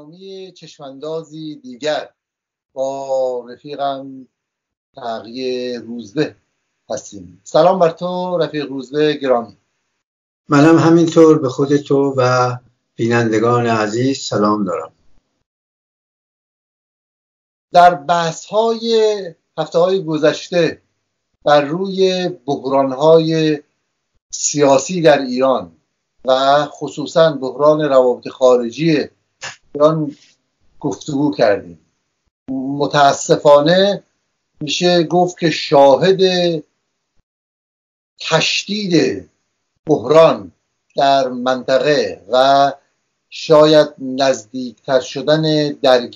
برنامه چشماندازی دیگر با رفیقم تقی روزبه هستیم. سلام بر تو رفیق روزبه گرامی. منم همینطور به خود تو و بینندگان عزیز سلام دارم. در بحث‌های هفته‌های گذشته بر روی بحران‌های سیاسی در ایران و خصوصاً بحران روابط خارجی ایران گفتگو کردیم. متاسفانه میشه گفت که شاهد تشدید بحران در منطقه و شاید نزدیکتر شدن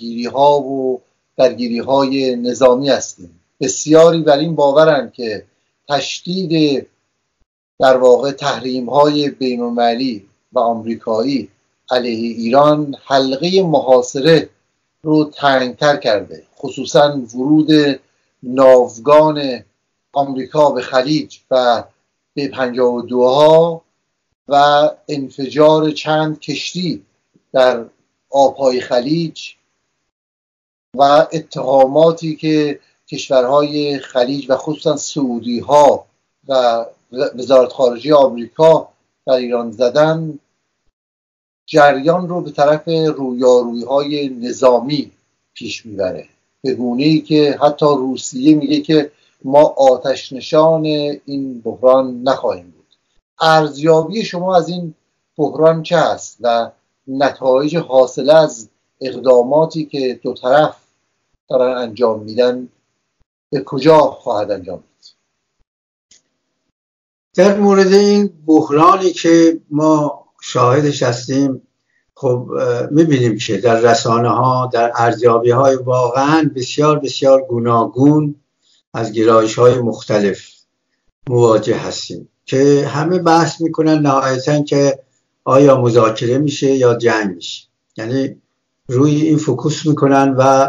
درگیری‌های نظامی هستیم. بسیاری بر این باورند که تشدید در واقع تحریم‌های بین‌المللی و آمریکایی علیه ایران حلقه محاصره رو تنگتر کرده، خصوصا ورود ناوگان آمریکا به خلیج و به 52 ها و انفجار چند کشتی در آبهای خلیج و اتهاماتی که کشورهای خلیج و خصوصا سعودی ها و وزارت خارجه آمریکا در ایران زدن جریان رو به طرف رویارویی‌های نظامی پیش میبره، به گونه‌ای که حتی روسیه میگه که ما آتش نشان این بحران نخواهیم بود. ارزیابی شما از این بحران چه است و نتایج حاصله از اقداماتی که دو طرف دارن انجام میدن به کجا خواهد انجام داد؟ در مورد این بحرانی که ما شاهدش هستیم، خب میبینیم که در رسانه ها، در ارزیابی های واقعا بسیار بسیار گوناگون از گرایش های مختلف مواجه هستیم که همه بحث میکنن نهایتاً که آیا مذاکره میشه یا جنگ میشه. یعنی روی این فوکوس میکنن و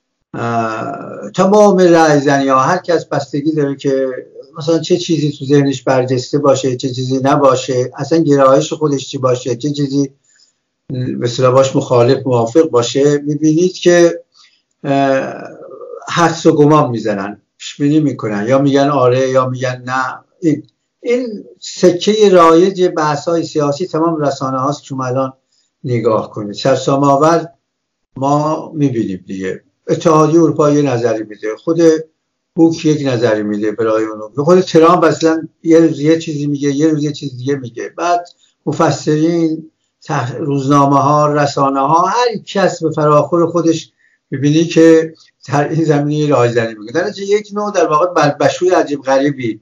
تمام رأی زنی ها هر کس بستگی داره که مثلا چه چیزی تو ذهنش برجسته باشه، چه چیزی نباشه، اصلا گرایش خودش چی باشه، چه چیزی به اصطلاح باش مخالف موافق باشه. میبینید که حدس و گمان میزنن، پیش‌بینی میکنن، یا میگن آره یا میگن نه. این سکه رایج بحث‌های سیاسی تمام رسانه هاست که الان نگاه کنید. سرسام آور ما میبینیم دیگه، اتحادیه اروپا یه نظری میده، خود بوک یک نظری میده برای اونو، خود ترامپ اصلا یه روز یه چیزی میگه، یه روز یه چیز دیگه میگه. بعد مفسرین، روزنامه ها، رسانه ها، هر کس به فراخور خودش میبینی که در این زمینه رایزنی میگه. در نتیجه یک نوع در واقع بلبشوی عجیب غریبی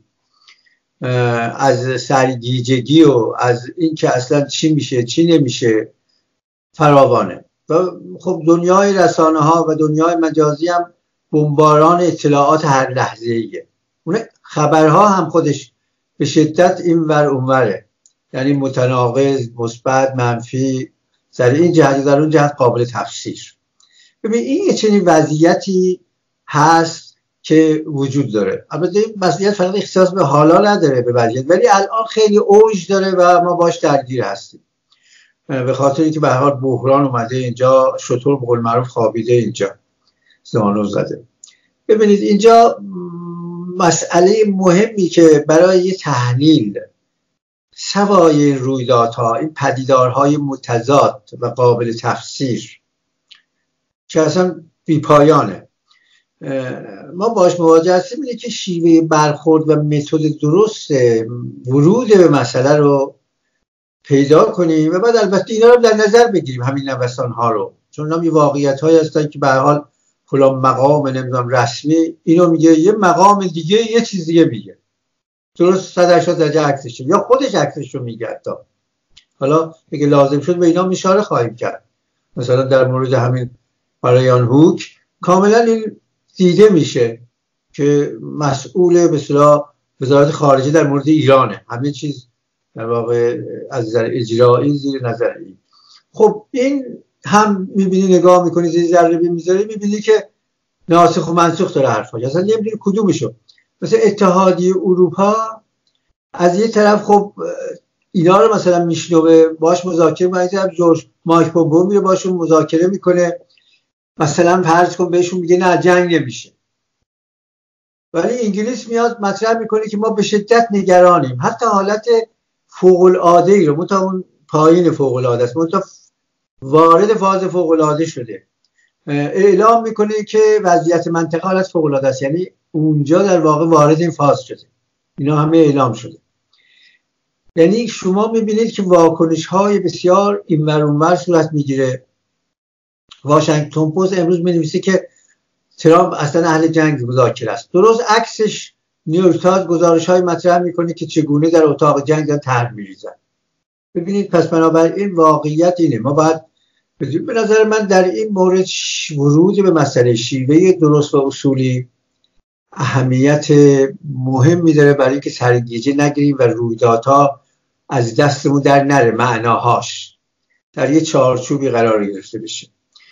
از سرگیجگی و از این که اصلا چی میشه چی نمیشه فراوانه. و خب دنیای رسانه ها و دنیای مجازی هم بمباران اطلاعات هر لحظه ایه. اون خبرها هم خودش به شدت این ور اون وره، یعنی متناقض، مثبت، منفی، در این جهت در اون جهت قابل تفسیر. ببین این یه چنین وضعیتی هست که وجود داره. البته این وضعیت فقط اختصاص به حالا نداره به وضعیت، ولی الان خیلی اوج داره و ما باش درگیر هستیم، به خاطر اینکه به هر حال بحران اومده اینجا، شطور به قول معروف خوابیده اینجا، زانو زده. ببینید اینجا مسئله مهمی که برای یه تحلیل سوای این رویدادها، این پدیدارهای متضاد و قابل تفسیر که اصلا بیپایانه ما باش مواجه هستیم، اینه که شیوه برخورد و متد درست ورود به مسئله رو پیدا کنیم و بعد البته اینا رو در نظر بگیریم، همین نوسان ها رو، چون هم یه واقعیت هایی هستن که به هر حال فلان مقام نمیدونم رسمی اینو میگه، یه مقام دیگه یه چیز دیگه میگه، درست 180 درجه عکسشه، یا خودش عکسش رو میگه. حتی حالا اگه لازم شد به اینا اشاره خواهیم کرد. مثلا در مورد همین برایان هوک کاملا این دیده میشه که مسئول به اصطلاح وزارت خارجه در مورد ایرانه، همه چیز در واقع از نظر اجرایی زیر نظر این. خب این هم میبینی، نگاه میکنی، زیر ذره میذاری، میبینی که ناسخ و منسوخ داره حرفا، اصلا نمیدونی کدومشو. مثلا اتحادیه اروپا از یه طرف خب اینا رو مثلا میشنوه، باش مذاکره میکنه، جورج مایک پومپئو میره باشون مذاکره میکنه، مثلا فرض کن بهشون میگه نه جنگ نمیشه، ولی انگلیس میاد مطرح میکنه که ما به شدت نگرانیم، حتی حالت فوق العاده ای رو متا اون پایین فوق العاده است، متا وارد فاز فوق العاده شده، اعلام میکنه که وضعیت منطقه حالت فوق العاده است، یعنی اونجا در واقع وارد این فاز شده، اینا همه اعلام شده. یعنی شما میبینید که واکنش های بسیار اینور اونور صورت میگیره. واشنگتن پست امروز مینویسه که ترامپ اصلا اهل جنگ مذاکره است. درست عکسش نیویورک تایمز گزارش های مطرح میکنه که چگونه در اتاق جنگ دارن طرح میریزن. ببینید پس بنابراین واقعیت اینه، ما باید به نظر من در این مورد ورود به مسئله شیوه درست و اصولی اهمیت مهمی داره برای اینکه سرگیجه نگیریم و رویدادها از دستمون در نره، معناهاش در یه چارچوبی قرار گرفته بشه.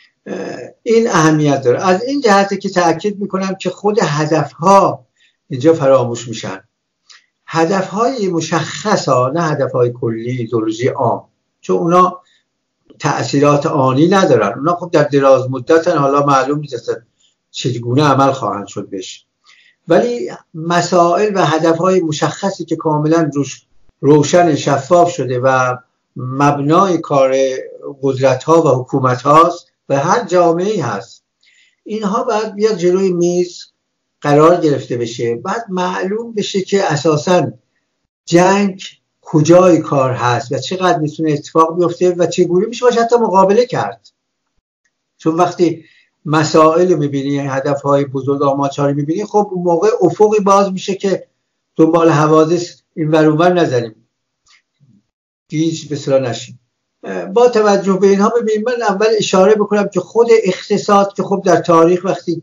این اهمیت داره. از این جهته که تأکید میکنم که خود هدفها اینجا فراموش میشن، هدفهای مشخص ها، نه هدفهای کلی ایدئولوژی عام، چون اونا تأثیرات آنی ندارن، اونا خب در دراز مدتن، حالا معلوم نیست چگونه عمل خواهند شد بشه، ولی مسائل و هدفهای مشخصی که کاملا روشن شفاف شده و مبنای کار قدرت ها و حکومت هاست و هر جامعه‌ای هست، اینها باید بیاد جلوی میز قرار گرفته بشه، بعد معلوم بشه که اساساً جنگ کجای کار هست و چقدر میتونه اتفاق بیفته و چگونه میشه باشه حتی مقابله کرد. چون وقتی مسائل میبینی، هدفهای بزرگ آماچاری میبینی، خب اون موقع افقی باز میشه که دنبال حوادث این ور اون ور نزنیم، گیج بسرا نشیم. با توجه به اینها ببینیم، من اول اشاره بکنم که خود اقتصاد که خب در تاریخ وقتی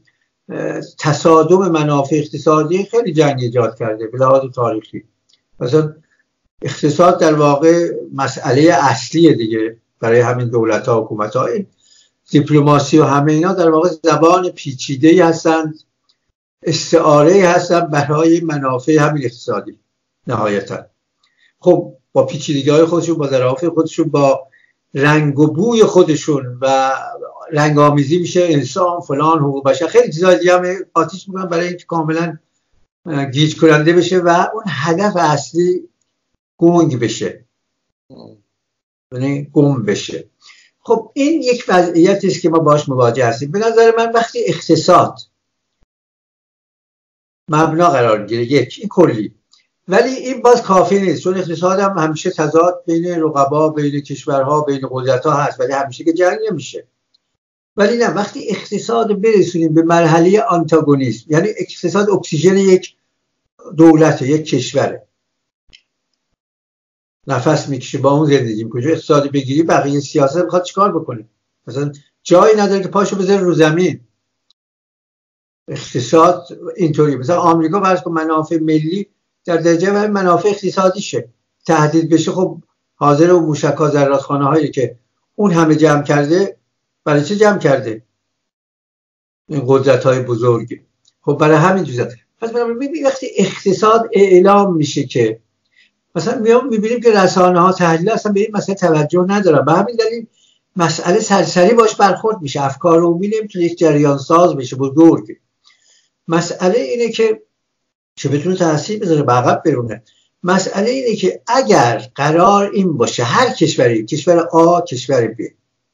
تصادم منافع اقتصادی خیلی جنگ ایجاد کرده به لحاظ تاریخی، مثلا اقتصاد در واقع مسئله اصلیه دیگه برای همین دولت ها حکومت ها. این دیپلماسی و همه اینا در واقع زبان پیچیده‌ای هستند، استعاره‌ای هستند برای منافع همین اقتصادی نهایتا. خب با پیچیدگی‌های خودشون، با ظرافت خودشون، با رنگ و بوی خودشون و رنگ آمیزی میشه انسان فلان حقوق بشر، خیلی چیزای دیگه هم آتیش میکنن برای اینکه کاملا گیج کننده بشه و اون هدف اصلی گنگ بشه، یعنی گم بشه. خب این یک وضعیتی است که ما باش مواجه هستیم. به نظر من وقتی اقتصاد مبنا قرار گیره، یک این کلی، ولی این باز کافی نیست، چون اقتصاد هم همیشه تضاد بین رقبا، بین کشورها، بین قدرت‌ها هست، ولی همیشه که جنگ نمیشه. ولی نه، وقتی اقتصاد برسونیم به مرحله آنتاگونیسم، یعنی اقتصاد اکسیژن یک دولت، یک کشوره، نفس میکشه با اون زندگی میکنه، اقتصاد بگیری بقیه سیاست میخواد چیکار بکنه؟ مثلا جایی نداره که پاشو بذاره رو زمین. اقتصاد اینطوری، مثلا آمریکا فرض کن منافع ملی در درجه اول منافع اقتصادیشه تهدید بشه، خب حاضر و موشک‌ها زرادخانه هایی که اون همه جمع کرده، برای چه جمع کرده؟ این قدرت های بزرگی. خب برای همین جزئیات. پس ببینید وقتی اقتصاد اعلام میشه که مثلا میبینیم که رسانه ها تحلیل اصلا به این مسئله توجه ندارن، به همین دلیل مسئله سرسری باش برخورد میشه، افکار عمومی نمیتونه یک جریان ساز بشه بزرگ. مسئله اینه که چه بتونه تاثیر بذاره، به عقب برونه. مسئله اینه که اگر قرار این باشه هر کشوری، کشور آ، کشور ب،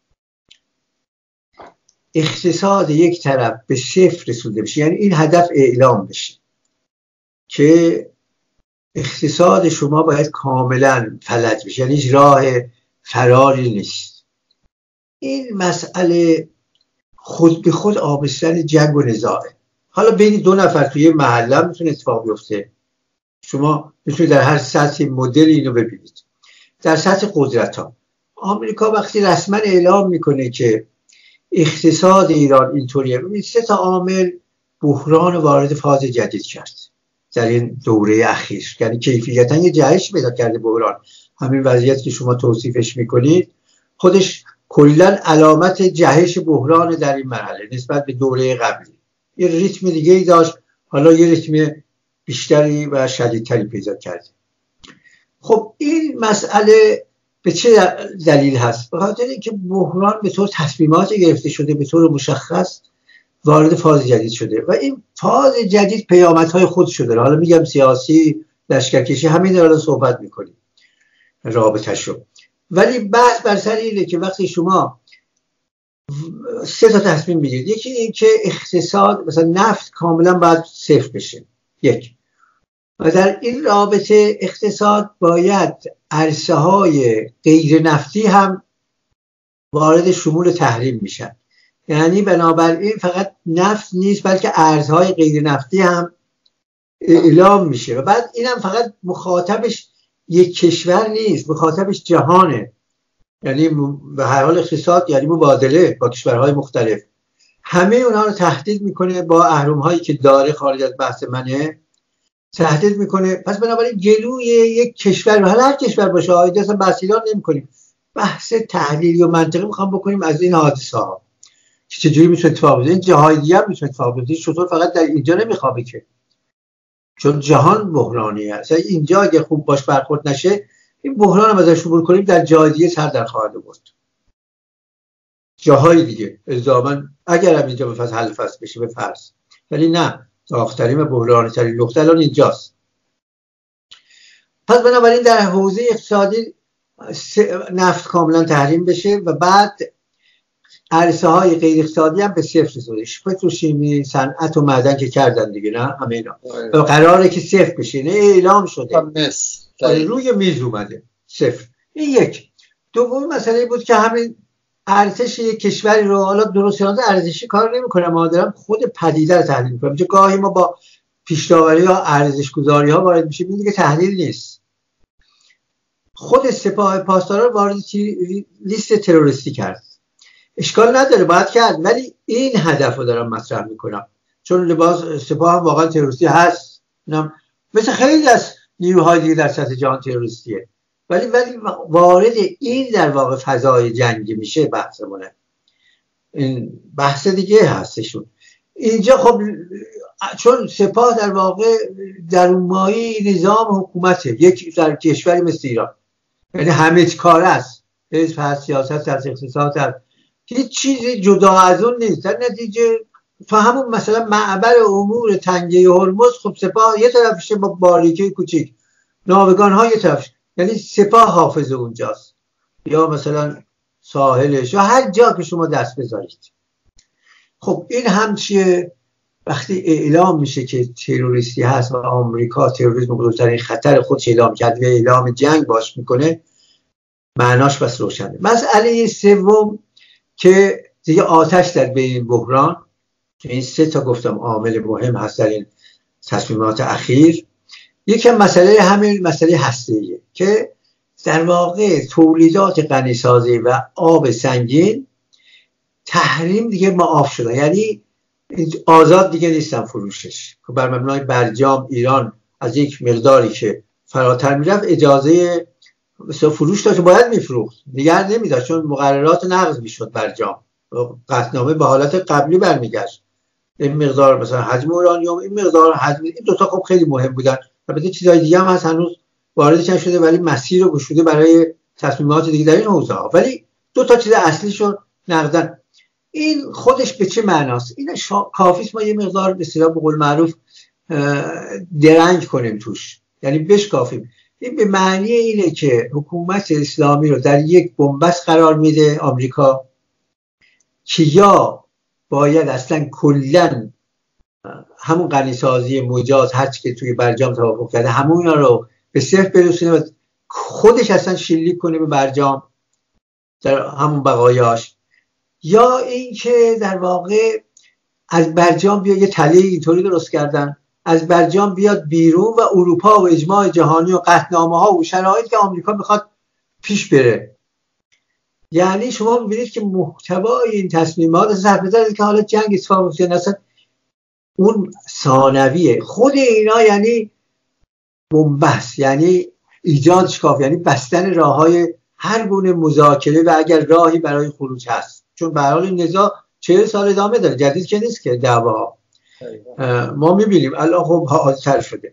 اقتصاد یک طرف به صفر رسونده بشه، یعنی این هدف اعلام بشه که اقتصاد شما باید کاملا فلج بشه، یعنی هیچ راه فراری نیست، این مسئله خود به خود آبستن جنگ و نزاعه. حالا بین دو نفر توی محله میتونه اتفاق بیفته، شما میتونید در هر سطح مدل اینو ببینید. در سطح قدرت ها، آمریکا وقتی رسما اعلام میکنه که اقتصاد ایران اینطوریه، ببینید 3 تا عامل بحران وارد فاز جدید کرد در این دوره اخیر، یعنی کیفیتا یه جهش پیدا کرده بحران. همین وضعیت که شما توصیفش میکنید خودش کلا علامت جهش بحران در این مرحله نسبت به دوره قبلی. یه ریتم دیگه ای داشت، حالا یه ریتم بیشتری و شدیدتری پیدا کرده. خب این مسئله به چه دلیل هست؟ به خاطر اینکه بحران به طور تصمیمات گرفته شده، به طور مشخص وارد فاز جدید شده و این فاز جدید پیامدهای خود شده. حالا میگم سیاسی، لشکرکشی، همین رو صحبت میکنیم رابطه‌شو. ولی بحث بر سر اینه که وقتی شما 3 تا تصمیم میگیرید، یکی این که اقتصاد مثلا نفت کاملا باید صفر بشه، یک، و در این رابطه اقتصاد باید عرصه های غیر نفتی هم وارد شمول تحریم میشن. یعنی بنابراین فقط نفت نیست بلکه ارزهای غیر نفتی هم اعلام میشه و بعد اینم فقط مخاطبش یک کشور نیست، مخاطبش جهانه. یعنی به هر حال اقتصاد یعنی مبادله با کشورهای مختلف، همه اونها رو تهدید میکنه با اهرم‌هایی که داره، خارج از بحث منه، تهدید میکنه. پس بنابراین جلوی یک کشور، حالا هر کشور باشه، آیده اصلا بحث ایران نمی‌کنیم، بحث تحلیلی و منطقی میخوام بکنیم از این حادثه ها که چجوری میتونه اتفاق بیفته. این جاهای دیگه هم میتونه اتفاق بیفته، چطور فقط در اینجا نمیخوابه که، چون جهان بحرانی هست. اینجا اگه خوب باش برخورد نشه، این بحران هم ازش عبور کنیم در جای دیگه سر در خواهد آورد، جاهای دیگه الزاماً اگر هم اینجا به فصل حل فصل بشه به فرض، ولی نه، آخرین و بحرانی ترین نقطه الان اینجاست. پس بنابراین در حوزه اقتصادی نفت کاملا تحریم بشه و بعد عرصه های غیر اقتصادی هم به صفر رسیده. پتروشیمی، صنعت و معدن که کردن دیگه، نه همه اینا قراره که صفر بشه، نه اعلام شده، روی میز اومده صفر. این یک. دوم مسئله بود که همین ارزش یک کشوری رو، حالا درست ارزشی کار نمی‌کنه، ما دارم خود پدیده رو تحلیل می‌کنم. چون گاهی ما با پیش‌داوری ها، ارزش گذاری ها وارد میشیم، این دیگه تحلیل نیست. خود سپاه پاسداران رو وارد لیست تروریستی کرد، اشکال نداره باید کرد، ولی این هدف رو دارم مطرح میکنم، چون لباس سپاه هم واقعا تروریستی هست، مثل خیلی از نیروهای دیگه در سطح جهان تروریستیه، ولی وارد این در واقع فضای جنگی میشه بحثمونه. این بحث دیگه هستشون اینجا. خب چون سپاه در واقع درونمایی نظام حکومته یک در کشوری مثل ایران، یعنی همه کار است، حزب هست، سیاست هست، اقتصاد هست، هیچ چیزی جدا از اون نیست. در نتیجه تو همون مثلا معبر امور تنگه هرمز، خب سپاه یه طرفشه با باریکه کوچیک، ناوگان ها یه طرفش، یعنی سپاه حافظ اونجاست، یا مثلا ساحلش، یا هر جا که شما دست بذارید. خب این هم چیه؟ وقتی اعلام میشه که تروریستی هست و آمریکا تروریسم بزرگترین خطر خودش اعلام کرد و اعلام جنگ باش میکنه، معناش بس روشنه. مسئله سوم که دیگه آتش در بین بحران، که این 3 تا گفتم عامل مهم هست در این تصمیمات اخیر، یکم مسئله همین مسئله هسته‌ایه که در واقع تولیدات غنیسازی و آب سنگین تحریم دیگه معاف شده، یعنی آزاد دیگه نیستن فروشش. بر مبنای برجام ایران از یک مقداری که فراتر میرفت اجازه فروش داشت، باید میفروخت، دیگر نمیداشت، چون مقررات نقض میشد برجام، قطعنامه به حالت قبلی برمیگشت. این مقدار مثلا حجم اورانیوم، این مقدار حجم، این دو تا خب خیلی مهم بودن. البته چیزای دیگه هم هست هنوز واردش نشده، ولی مسیر رو گشوده برای تصمیمات دیگه در این حوزه ها، ولی 2 تا چیز اصلیشون نقدن. این خودش به چه معناست؟ این کافیست ما یه مقدار به اصطلاح به قول معروف درنگ کنیم توش، یعنی بشکافیم. این به معنی اینه که حکومت اسلامی رو در یک بنبست قرار میده آمریکا، که یا باید اصلا کلا همون غنیسازی مجاز هرچی که توی برجام توافق کرده همون رو به صفر برسونه و خودش اصلا شلیک کنه به برجام در همون بقایاش، یا اینکه در واقع از برجام بیا یه تله اینطوری درست کردن، از برجام بیاد بیرون و اروپا و اجماع جهانی و قطعنامه ها و شرایطی که آمریکا میخواد پیش بره. یعنی شما میبینید که محتوای این تصمیمات صرف نظر که حالا جنگ اتفاق افتاد مثلا اون ثانویه، خود اینا یعنی بنبست، یعنی ایجاد شکاف، یعنی بستن راههای هر گونه مذاکره و اگر راهی برای خروج هست، چون به هر حال این نزاع 40 سال ادامه داره، جدید که نیست که دعوا. ما میبینیم الان خب حادثه شده.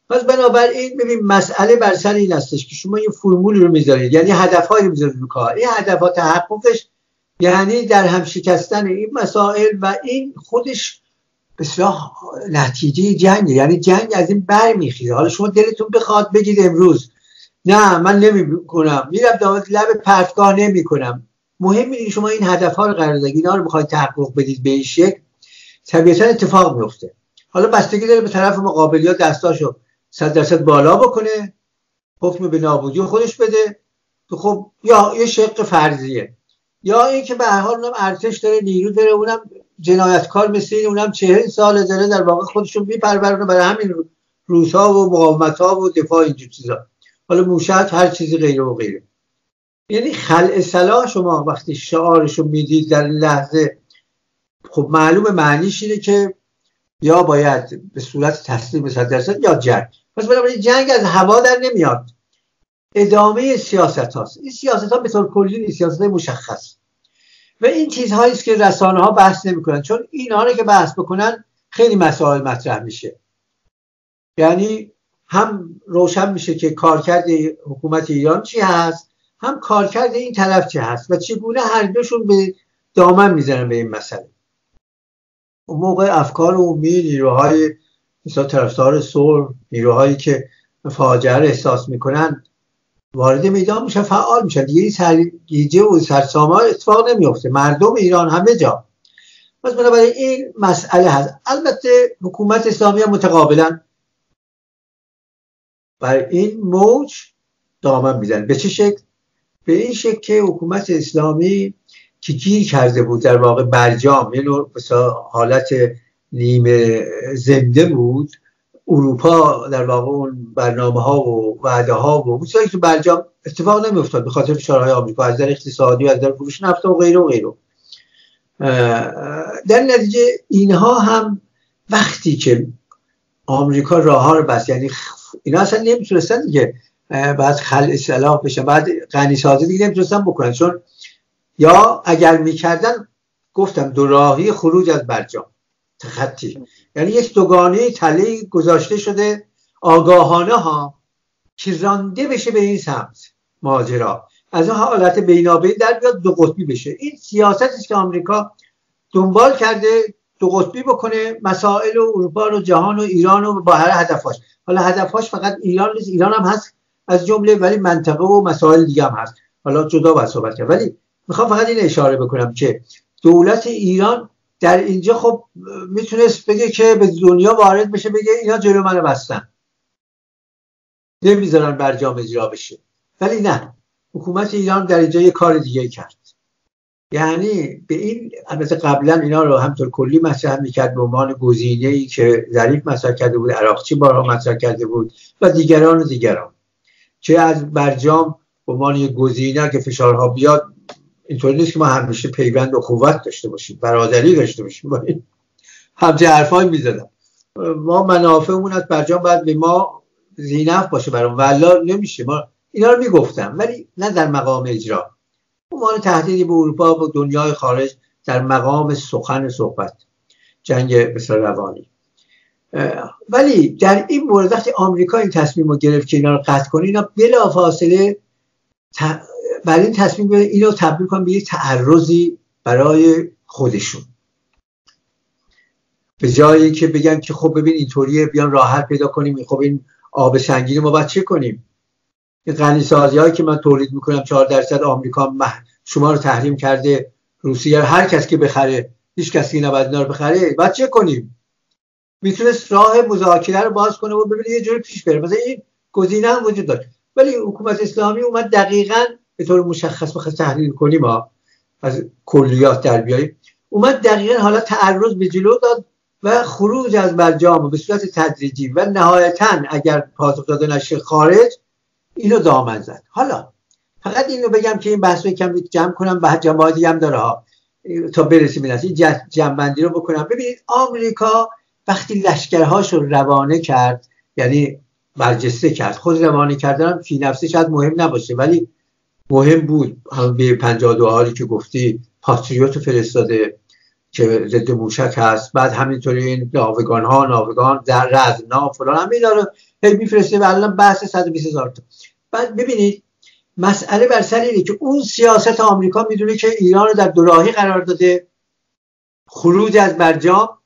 پس بنابراین ببین مسئله بر سر این هستش که شما یه فرمول رو میذارید، یعنی هدفهایی رو میذارید رو کار. این هدفها تحققش یعنی در هم شکستن این مسائل و این خودش به اصطلاح نتیجه جنگه. یعنی جنگ از این برمیخیزه. حالا شما دلتون بخواد بگید امروز نه من نمیکنم، میرم داخل لب پرتگاه نمیکنم، مهم اینه شما این هدفها رو قرار دادید، اینا رو میخواید تحقق بدید به این شکل، طبیعتا اتفاق میفته. حالا بستگی داره به طرف مقابل یا دستاشو 100% بالا بکنه، حکم به نابودی خودش بده، خب یا یه شق فرضیه، یا این که به هر حال اونم ارتش داره، نیرو داره، اونم جنایتکار مثل این، اونم 40 سال داره در واقع خودشون میپرورونه برای همین روس‌ها و مقاومت‌ها و دفاع اینجور چیزا، حالا موشک هر چیزی غیره و غیره. یعنی خلع سلاح شما وقتی شعارشو میدید در لحظه، خب معلومه معنیش اینه که یا باید به صورت تسلیم 100% یا جنگ. پس بنابراین جنگ از هوا در نمیاد، ادامه سیاست هاست. این سیاست ها به طور کلی نیست، سیاست های مشخص و این چیزهایی است که رسانه ها بحث نمی کنن، چون اینها رو که بحث بکنن خیلی مسائل مطرح میشه. یعنی هم روشن میشه که کارکرد حکومت ایران چی هست، هم کارکرد این طرف چی هست و چگونه هر دوشون به دامن میزنن به این مسئله. اون موقع افکار عمومی، نیروهای مثلا طرفدار صلح، نیروهایی که فاجعه رو احساس میکنن وارد میدان میشن، فعال میشن، دیگه سرگیجه و سرسام‌ها اتفاق نمیفته، مردم ایران همه جا. پس بنابراین این مسئله هست. البته حکومت اسلامی هم متقابلا بر این موج دامن میزنه. به چه شکل؟ به این شکل که حکومت اسلامی که گیر کرده بود در واقع برجام، یه نوع حالت نیمه زنده بود. اروپا در واقع اون برنامه ها و وعده ها و چیزایی که برجام اتفاق نمی افتاد به خاطر فشارهای آمریکا از نظر اقتصادی و از نظر فروش نفت و غیره و غیره. در نتیجه اینها هم وقتی که آمریکا راه ها رو بست، یعنی اینا اصلا نمیتونستن دیگه بعد خلع سلاح بشن، بعد غنی سازی دیگه نمیتونستن بکنن، چون یا اگر میکردن گفتم دو راهی خروج از برجام تخطی، یعنی یک دوگانه تله گذاشته شده آگاهانه ها که رانده بشه به این سمت ماجرا، از اون حالت بینابین در بیاد دو قطبی بشه. این سیاست است که آمریکا دنبال کرده دو قطبی بکنه مسائل و اروپا رو، جهان و ایران رو با هر هدفاش. حالا هدفاش فقط ایران نیست، ایران هم هست از جمله، ولی منطقه و مسائل دیگه هم هست، حالا جدا باید صحبت کرد. ولی میخوام فقط این اشاره بکنم که دولت ایران در اینجا خب میتونست بگه که به دنیا وارد بشه، بگه اینا جلو منو بستن نمیذارن برجام اجرا بشه، ولی نه، حکومت ایران در اینجا یه کار دیگه کرد. یعنی به این، البته قبلا اینا رو همطور کلی مطرح میکرد به عنوان گزینه‌ای که ظریف مطرح کرده بود، عراقچی بارها مطرح کرده بود و دیگران که از برجام به عنوان یه گزینه که فشارها بیاد. اینطوری نیست که ما همیشه پیوند و قوت داشته باشیم، برادری داشته باشیم، همچه حرفایی میزدن. ما منافعمون از برجام باید به ما زینف باشه برام، والله نمیشه. ما اینا رو میگفتم، ولی نه در مقام اجرا، عنوان تهدیدی به اروپا و دنیای خارج، در مقام سخن صحبت، جنگ بسیار روانی. ولی در این مورد وقتی آمریکا این تصمیم رو گرفت که اینا رو قطع کنه، اینا بلافاصله برای این تصمیم گرفتن اینو تبدیل کنن به یه تعرضی برای خودشون، به جایی که بگن که خب ببین اینطوریه، بیان راه حل پیدا کنیم، خب این آب سنگین ما باید چه کنیم؟ این غنی‌سازی هایی که من تولید میکنم 4% آمریکا شما رو تحریم کرده، روسیه، هر کس که بخره، هیچ کسی نباید اینا رو بخره، باید چه کنیم؟ میتونست راه مذاکره رو باز کنه و ببینید یه جوری پیش بره، مثلا این گزینه هم وجود داره. ولی حکومت اسلامی اومد دقیقاً به طور مشخص بخواد تحلیل کنیم، ما از کلیات در بیاییم، اومد دقیقاً حالا تعرض به جلو داد و خروج از برجام به صورت تدریجی و نهایتاً اگر پاسخ داده نشه خارج، اینو دامن زد. حالا فقط اینو بگم که این بحث رو کم جمع کنم، بعد جنبه‌های دیگه هم داره ها تا برسیم به این جنبندی رو بکنم. ببینید آمریکا وقتی لشکرهاش رو روانه کرد، یعنی برجسته کرد، خود روانه کردن فی نفسه شاید مهم نباشه، ولی مهم بود. هم به 52 حالی که گفتی پاتریوت فرستاده که ضد موشک هست، بعد همینطوری این ناوگان در رزمنا فلان، همینا رو هی میفرسته و الان بحث 120,000 تا. بعد ببینید مسئله بر سر اینه که اون سیاست آمریکا میدونه که ایران رو در دوراهی قرار داده، خروج از برجام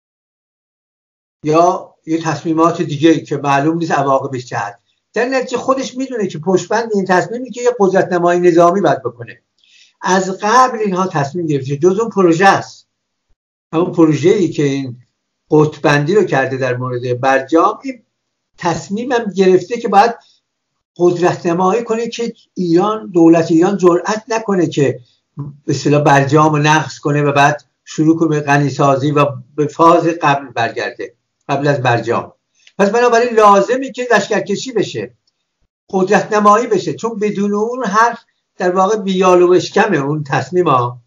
یا یه تصمیمات دیگه که معلوم نیست عواقبش چه هست. در نتیجه خودش میدونه که پشتبند این تصمیمی که یه قدرت نمایی نظامی باید بکنه. از قبل اینها تصمیم گرفته، جز اون پروژه است، همون پروژه‌ای که این قطب‌بندی رو کرده در مورد برجام، این تصمیمم گرفته که باید قدرت نمایی کنه که ایران، دولت ایران جرئت نکنه که به اصطلاح برجام رو نقض کنه و بعد شروع کنه به غنی‌سازی و به فاز قبل برگرده، قبل از برجام. پس بنابراین لازمی که لشکرکشی بشه، قدرت نمایی بشه، چون بدون اون حرف در واقع بیال و اشکمه اون تصمیم ها.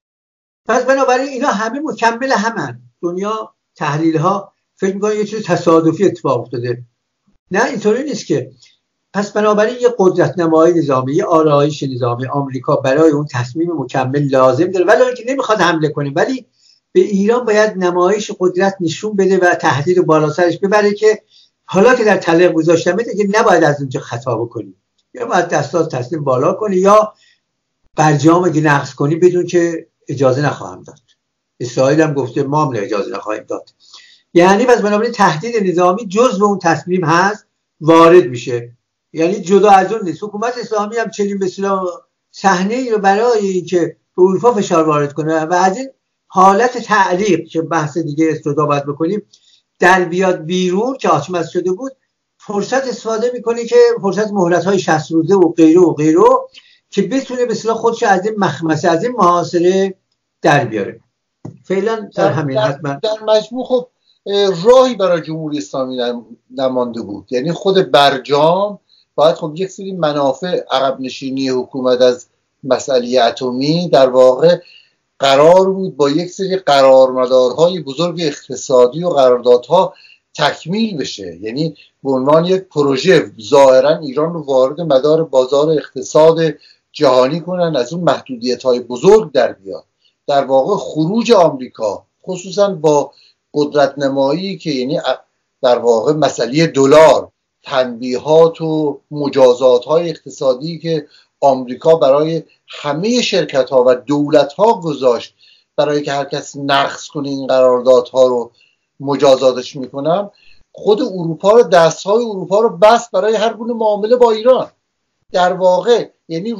پس بنابراین اینا همه مکمل همن. دنیا تحلیل ها فکر میکنه یه چیز تصادفی اتفاق افتاده، نه اینطوری نیست که. پس بنابراین یه قدرت نمایی نظامی، یه آرایش نظامی آمریکا برای اون تصمیم مکمل لازم داره، ولی اون که نمیخواد حمله کنه، ولی به ایران باید نمایش قدرت نشون بده و تهدید بالا سرش ببره که حالا که در تله گذاشتمه دیگه نباید از اونجا خطا بکنی، یا باید دستات تسلیم بالا کنی یا برجام اگه نقض کنی بدون که اجازه نخواهم داد. اسرائیل هم گفته ما هم اجازه نخواهیم داد. یعنی پس بنابراین تهدید نظامی جزء اون تصمیم هست، وارد میشه، یعنی جدا از اون نیست. حکومت اسلامی هم چنین به اصطلاح صحنه‌ای رو برای اینکه به اروپا فشار وارد کنه و از این حالت تعلیق که بحث دیگه استفاده باید بکنیم در بیاد بیرون که آچمز شده بود، فرصت استفاده میکنه که فرصت مهلت‌های 60 روزه و غیره و غیره که بتونه به اصطلاح خودش از این مخمسه، از این محاصره در بیاره. فعلا در همین حتما در مجموع خب راهی برای جمهوری اسلامی نمانده بود. یعنی خود برجام باید خب یک سری منافع عقب نشینی حکومت از مسئله اتمی در واقع قرار بود با یک سری قرارمدارهای بزرگ اقتصادی و قراردادها تکمیل بشه. یعنی به عنوان یک پروژه ظاهرا ایران رو وارد مدار بازار اقتصاد جهانی کنن، از اون محدودیت‌های بزرگ در بیاد. در واقع خروج آمریکا خصوصا با قدرت نمایی که یعنی در واقع مسئله دلار، تنبیهات و مجازات‌های اقتصادی که آمریکا برای همه شرکت‌ها و دولت‌ها گذاشت برای که هر کس نقض کنه این قراردادها رو مجازاتش میکنم، خود اروپا رو، دست‌های اروپا رو بست برای هر گونه معامله با ایران. در واقع یعنی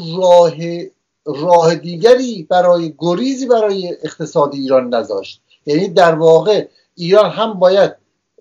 راه دیگری برای گریزی برای اقتصاد ایران نذاشت. یعنی در واقع ایران هم باید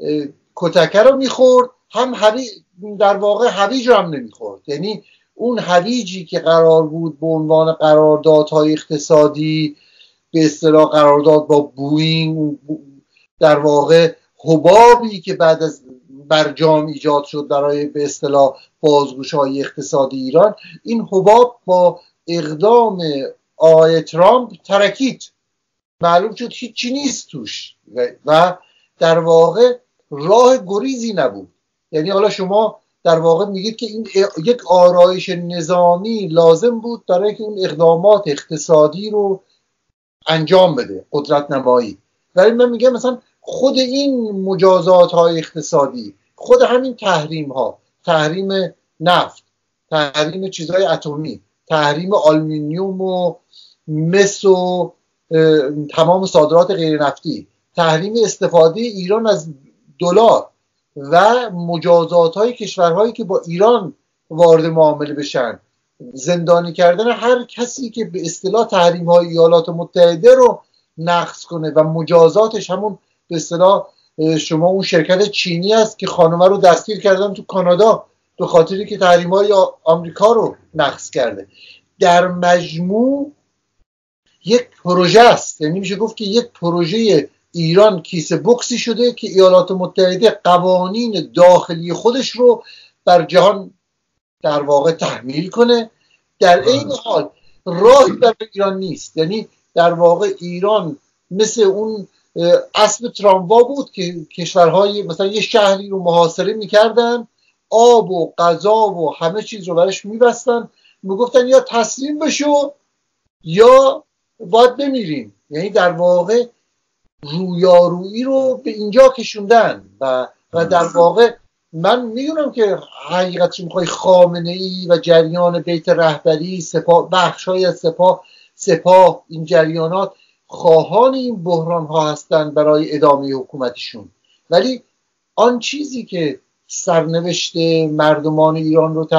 کتکه رو میخورد، هم در واقع هویج رو هم نمیخورد. یعنی اون هویجی که قرار بود به عنوان قراردادهای اقتصادی، به اصطلاح قرارداد با بوئینگ، در واقع حبابی که بعد از برجام ایجاد شد برای به اصطلاح بازگشایی اقتصادی ایران، این حباب با اقدام آقای ترامپ ترکید، معلوم شد هیچی نیست توش و در واقع راه گریزی نبود. یعنی حالا شما در واقع میگید که این یک آرایش نظامی لازم بود برای که اون اقدامات اقتصادی رو انجام بده، قدرت نمایی. ولی من میگم مثلا خود این مجازات های اقتصادی، خود همین تحریم ها، تحریم نفت، تحریم چیزهای اتمی، تحریم آلومینیوم و مس و تمام صادرات غیر نفتی، تحریم استفاده ایران از دلار و مجازات های کشورهایی که با ایران وارد معامله بشن، زندانی کردن هر کسی که به اصطلاح تحریم های ایالات متحده رو نقض کنه و مجازاتش همون به اصطلاح شما اون شرکت چینی است که خانمه رو دستگیر کردن تو کانادا به خاطری که تحریم های آمریکا رو نقض کرده. در مجموع یک پروژه است. یعنی میشه گفت که یک پروژه ایران کیسه بوکسی شده که ایالات متحده قوانین داخلی خودش رو بر جهان در واقع تحمیل کنه. در این حال راهی برای ایران نیست. یعنی در واقع ایران مثل اون اسب تراموا بود که کشورهای مثلا یه شهری رو محاصره میکردن، آب و غذا و همه چیز رو برش میبستن، میگفتن یا تسلیم بشو یا باید بمیریم. یعنی در واقع رویارویی رو به اینجا کشوندن و در واقع من میدونم که حقیقتش میخوای خامنه‌ای و جریان بیت رهبری سپاه، بخش‌های از سپاه این جریانات خواهان این بحران ها هستند برای ادامه حکومتشون، ولی آن چیزی که سرنوشت مردمان ایران رو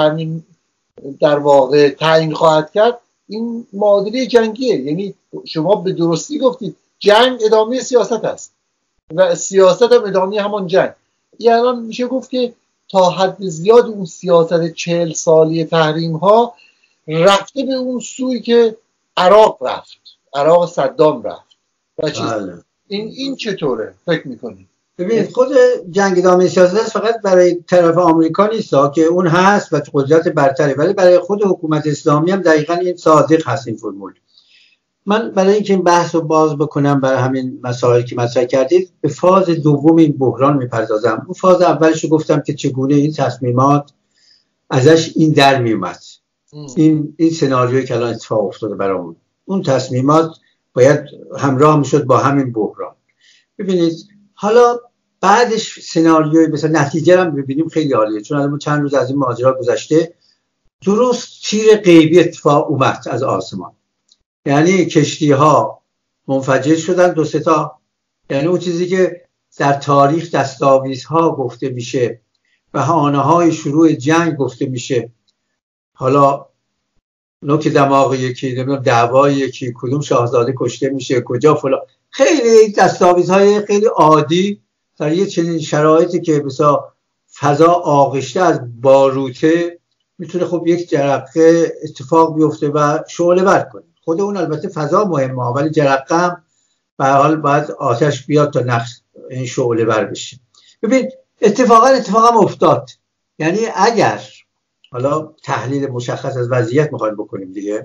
در واقع تعیین خواهد کرد این معادله جنگیه. یعنی شما به درستی گفتید جنگ ادامه سیاست است و سیاست هم ادامه همان جنگ. یعنی الان میشه گفت که تا حد زیاد اون سیاست 40 سالی تحریم ها رفته به اون سوی که عراق رفت، عراق صدام رفت و این چطوره فکر میکنید؟ ببینید خود جنگ ادامه سیاست فقط برای طرف آمریکا نیست که اون هست و قدرت برتره، ولی برای خود حکومت اسلامی هم دقیقاً این صادق هست این فرمول. من برای اینکه این بحث رو باز بکنم برای همین مسائلی که مطرح کردید به فاز دوم این بحران میپردازم. اون فاز اولش رو گفتم که چگونه این تصمیمات ازش این در میومد، این سناریویی که الان اتفاق افتاده برامون، اون تصمیمات باید همراه میشد با همین بحران. ببینید حالا بعدش سناریوی مثلا نتیجه رو ببینیم خیلی عالیه، چون الان چند روز از این ماجرا گذشته درست تیر غیبی اتفاق اومد از آسمان، یعنی کشتی ها منفجر شدن 2-3 تا، یعنی اون چیزی که در تاریخ دستاویزها گفته میشه، بهانه های شروع جنگ گفته میشه، حالا نوک دماغ یکی، نمیدونم دعوای یکی، کدوم شاهزاده کشته میشه کجا فلان، خیلی دستاویزهای خیلی عادی در یه چنین شرایطی که مثلا فضا آغشته از باروته میتونه خب یک جرقه اتفاق بیفته و شعله ور کنه. خود اون البته فضا مهمه ولی جرقه هم به هر حال باید آتش بیاد تا نقش این شعله ور بشه. ببین اتفاقا افتاد، یعنی اگر حالا تحلیل مشخص از وضعیت میخوایم بکنیم دیگه،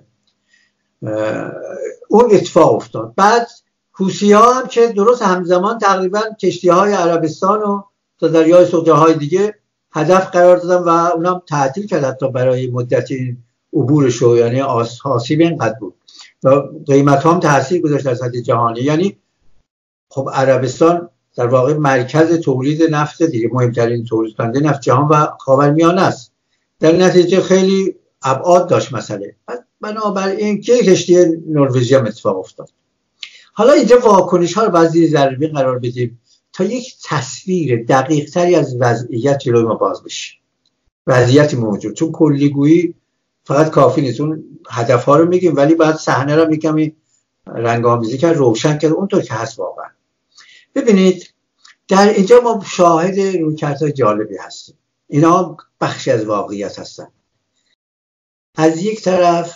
اون اتفاق افتاد. بعد حوثی‌ها هم که درست همزمان تقریبا کشتی‌های عربستان و تا دریای سوجاهای دیگه هدف قرار دادن و اونم تعطیل کرد حتی برای مدت عبورشو، یعنی آسیب اینقدر بود و قیمت هم تاثیر گذاشت در سطح جهانی. یعنی خب عربستان در واقع مرکز تولید نفت دیگه، مهمترین تولید کننده نفت جهان و خاورمیانه است. در نتیجه خیلی ابعاد داشت مسئله. بنابراین که کشتی نروژی هم اتفاق افتاد. حالا اینجا واکنش ها رو باید زیر ذره بین قرار بدیم تا یک تصویر دقیق تری از وضعیت جلوی ما باز بشه، وضعیت موجود. چون کلیگویی فقط کافی نیست، اون هدف ها رو میگیم ولی باید صحنه رو میگم رنگ‌آمیزی کرد، روشن کرد اونطور که هست واقعا. ببینید در اینجا ما شاهد رویکردهای جالبی هستیم، اینا بخشی از واقعیت هستن. از یک طرف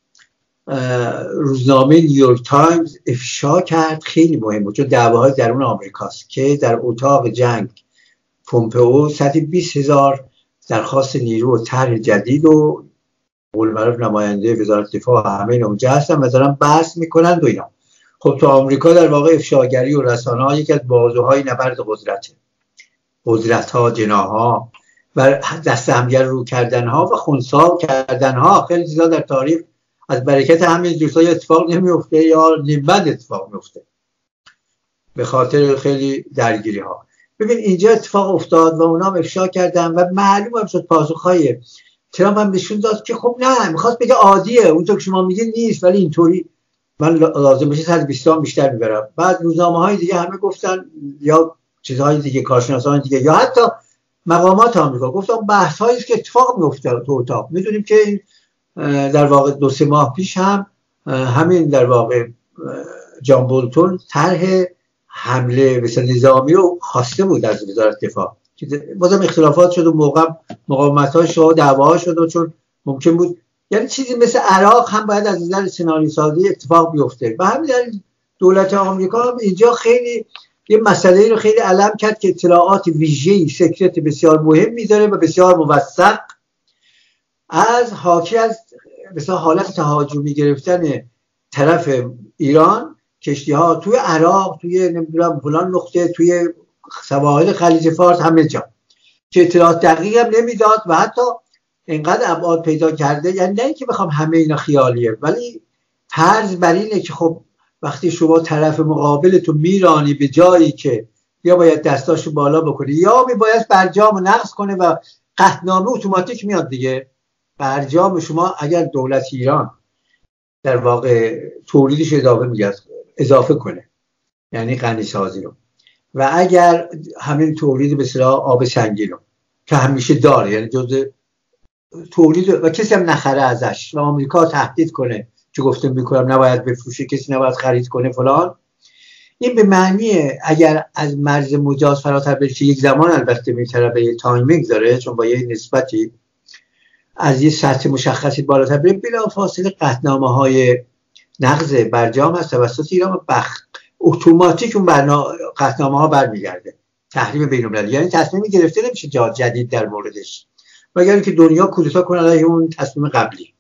روزنامه نیویورک تایمز افشا کرد، خیلی مهمه چون دعواهای درون آمریکاست، که در اتاق جنگ پومپئو 120,000 درخواست نیرو و طرح جدید و قول معروف نماینده وزارت دفاع همه اونجا هستن و دارن بحث میکنن و اینا. خب تو آمریکا در واقع افشاگری و رسانه ها یکی از بازوهای نبرد قدرت ها، جناها و دست همگر رو کردن ها و خنثی کردن ها. خیلی چیزا در تاریخ از برکت همین جورسای اتفاق نمیفته یا نیمبد اتفاق میفته به خاطر خیلی درگیری ها. ببین اینجا اتفاق افتاد و اونا افشا کردن و معلوم هم شد پاسخهای ترامپ هم نشون داد که خب نه، میخواست بگه عادیه، اونطور که شما میگین نیست، ولی اینطوری من لازم بشه 120 تا بیشتر میبرم. بعد روزنامه‌های دیگه همه گفتن، یا چیزهای دیگه، کارشناسان دیگه، یا حتی مقامات آمریکا گفتن بحث‌هایی است که اتفاق میفته تو اتاق. میدونیم که این در واقع 2-3 ماه پیش هم همین در واقع جان بولتون طرح حمله مثل نظامی رو خواسته بود از وزارت دفاع، که بازم اختلافات شد و موقع مقاومت‌ها شد و دعواها شد و چون ممکن بود یعنی چیزی مثل عراق هم باید از نظر سناریو سازی اتفاق بیفته. و همین در دولت آمریکا هم اینجا خیلی یه مسئله رو خیلی علم کرد که اطلاعات ویژه‌ای، سکرت بسیار مهم می‌ذاره و بسیار موثق از حاکی از مثلا حالت تهاجمی گرفتن طرف ایران کشتی‌ها توی عراق، توی نمیدونم فلان نقطه، توی سواحل خلیج فارس، همه جا که اطلاعات دقیق هم نمیداد و حتی اینقدر ابعاد پیدا کرده. یعنی نه اینکه بخوام همه اینا خیالیه، ولی فرض بر اینه که خب وقتی شما طرف مقابل تو میرانی به جایی که یا باید دستاشو بالا بکنه یا باید برجام نقض کنه و قطعنامه اتوماتیک میاد دیگه. برجام شما اگر دولت ایران در واقع تولیدش اضافه کنه، یعنی غنی سازی رو، و اگر همین تولید به اصطلاح آب سنگین رو که همیشه داره، یعنی جزء تولید و کسی هم نخره ازش و آمریکا تهدید کنه که گفته میکنم نباید بفروشه، کسی نباید خرید کنه فلان، این به معنیه اگر از مرز مجاز فراتر بشه، یک زمان البته میتونه به یه تایمینگ داره چون با یه نسبتی از یه سطح مشخصی بالاتر بره، بلافاصله قطعنامه‌های نقض برجام از توسط ایران اتوماتیک اون قطعنامه‌ها برمیگرده. تحریم بین‌المللی، یعنی تصمیمی گرفته نمیشه جدید در موردش، مگر اینکه دنیا کودتا کنه علیه اون تصمیم قبلی،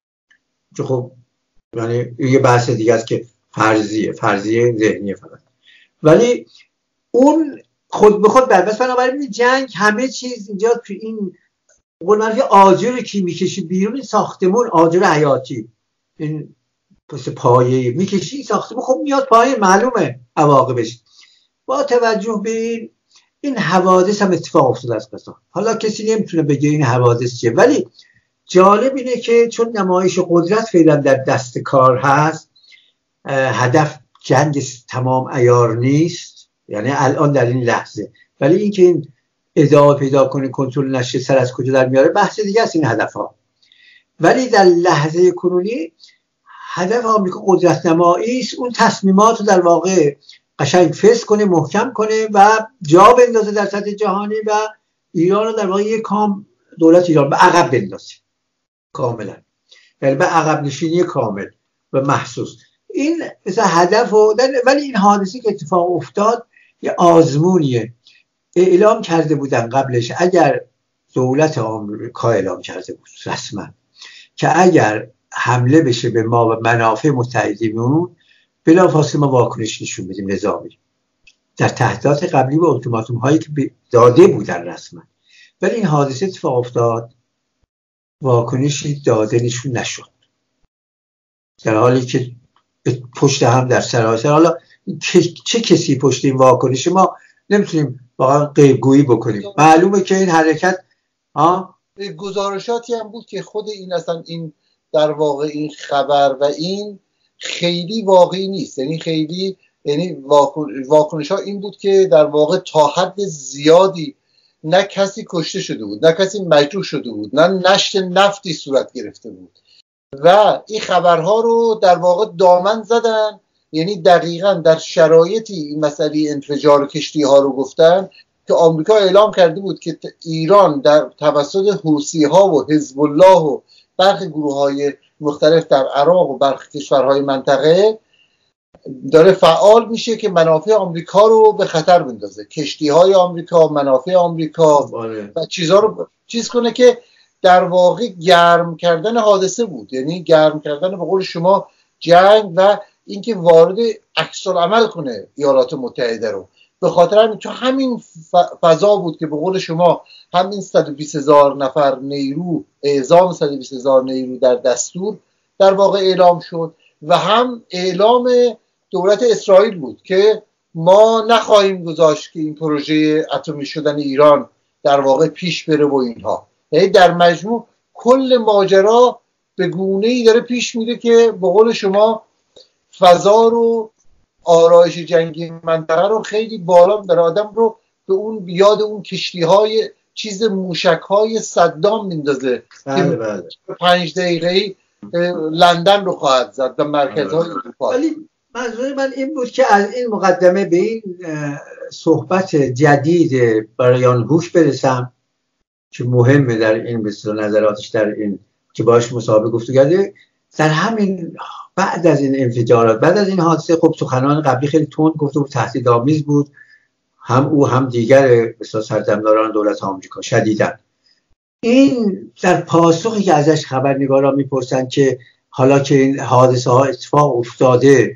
که خب یعنی یه بحث دیگه است که فرضیه ذهنیه فقط، ولی اون خود به خود بس. بنابراین جنگ همه چیز اینجا تو این قلمرفی آجر که میکشی بیرون، این ساختمون آجر حیاتی، این پس پایه میکشی ساختمون، خب میاد پایین، معلومه عواقبش. با توجه به این حوادث هم اتفاق افتاده از قضا. حالا کسی نمیتونه بگه این حوادث چیه، ولی جالب اینه که چون نمایش قدرت فعلا در دست کار هست، هدف جنگ تمام عیار نیست، یعنی الان در این لحظه، ولی اینکه این ادعا پیدا کنه کنترل نشه سر از کجا در میاره بحث دیگه است این هدف ها. ولی در لحظه کنونی هدف آمریکا قدرت نمایی است، اون تصمیمات رو در واقع قشنگ فسخ کنه، محکم کنه و جا بندازه در سطح جهانی و ایران رو در واقع یک دولت ایران به عقب بندازه کاملا، یعنی به عقب نشینی کامل و محسوس. این مثلا هدف ولی این حادثه که اتفاق افتاد یه آزمونیه. اعلام کرده بودن قبلش، اگر دولت آمریکا اعلام کرده بود رسما که اگر حمله بشه به ما و منافع متحدینمون، بلافاصله ما واکنش نشون بدیم نظامی، در تهدیدات قبلی و التیماتوم هایی که داده بودن رسما. ولی این حادثه اتفاق افتاد، واکنشی داده نشون نشد، در حالی که پشت هم در سراسر. حالا چه کسی پشت این واکنش ما نمیتونیم واقعا غیبگویی بکنیم. معلومه که این حرکت گزارشاتی هم بود که خود این اصلا این در واقع این خبر و این خیلی واقعی نیست، یعنی واکنش ها این بود که در واقع تا حد زیادی نه کسی کشته شده بود، نه کسی مجروح شده بود، نه نشت نفتی صورت گرفته بود و این خبرها رو در واقع دامن زدن. یعنی دقیقاً در شرایطی این مسئله انفجار کشتی ها رو گفتن که آمریکا اعلام کرده بود که ایران در توسط حوثی ها و حزب الله و برخی گروه های مختلف در عراق و برخی کشورهای منطقه داره فعال میشه که منافع آمریکا رو به خطر بندازه، کشتی های آمریکا، منافع آمریکا و چیزها رو چیز کنه، که در واقع گرم کردن حادثه بود، یعنی گرم کردن به قول شما جنگ و اینکه وارد عکس العمل کنه ایالات متحده رو. به خاطر همین تو همین فضا بود که به قول شما همین 120,000 نفر نیرو، اعزام 120,000 نیرو در دستور در واقع اعلام شد و هم اعلام دولت اسرائیل بود که ما نخواهیم گذاشت که این پروژه اتمی شدن ایران در واقع پیش بره و اینها. یعنی در مجموع کل ماجرا به گونه‌ای داره پیش میره که به قول شما فضا رو، آرایش جنگی منطقه رو خیلی بالا بره، آدم رو به اون یاد اون کشتی‌های چیز موشک‌های صدام میندازه که 5 دقیقه‌ای لندن رو خواهد زد و مرکزهای اروپا. ولی منظور من این بود که از این مقدمه به این صحبت جدید برایان هوش برسم که مهمه در این بسیار نظراتش در این که باش مصاحبه گفتگو کرده. در همین بعد از این انفجارات، بعد از این حادثه، خب سخنان قبلی خیلی تند گفته بود، تهدیدآمیز بود، هم او هم دیگر بسیار سرزمداران دولت آمریکا شدیداً. این در پاسخی که ازش خبرنگارا میپرسن که حالا که این حادثه ها اتفاق افتاده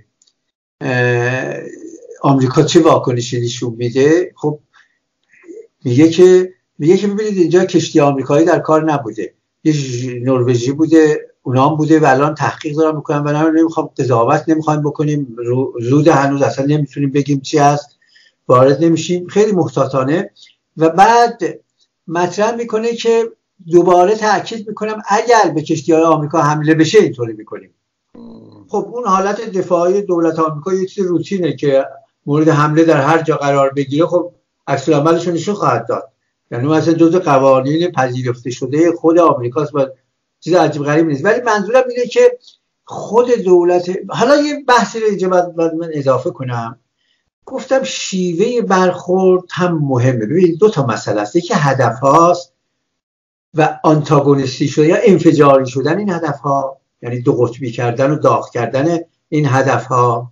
آمریکا چه واکنشی نشون میده، خب میگه که ببینید اینجا کشتی آمریکایی در کار نبوده، یه نروژی بوده، اونام بوده و الان تحقیق دارن میکنن و نمیخوام قضاوت نمیخوایم بکنیم، زود هنوز اصلا نمیتونیم بگیم چی هست وارد نمیشیم، خیلی محتاطانه. و بعد مطرح میکنه که دوباره تاکید میکنم اگر به کشتی‌های آمریکا حمله بشه اینطوری میکنیم. خب اون حالت دفاعی دولت آمریکا یه چیز روتینه که مورد حمله در هر جا قرار بگیره خب عکس العملش نشون خواهد داد. یعنی مثلا جزء قوانین پذیرفته شده خود آمریکاست و چیز عجیب غریب نیست. ولی منظورم اینه که خود دولت، حالا یه بحثی رو اینجا باید من اضافه کنم، گفتم شیوه برخورد هم مهمه. ببینید دو تا مسئله است، یکی هدف هاست و آنتاگونیستی شدن یا انفجاری شدن این هدف ها، یعنی دو قطبی کردن و داغ کردن این هدف ها،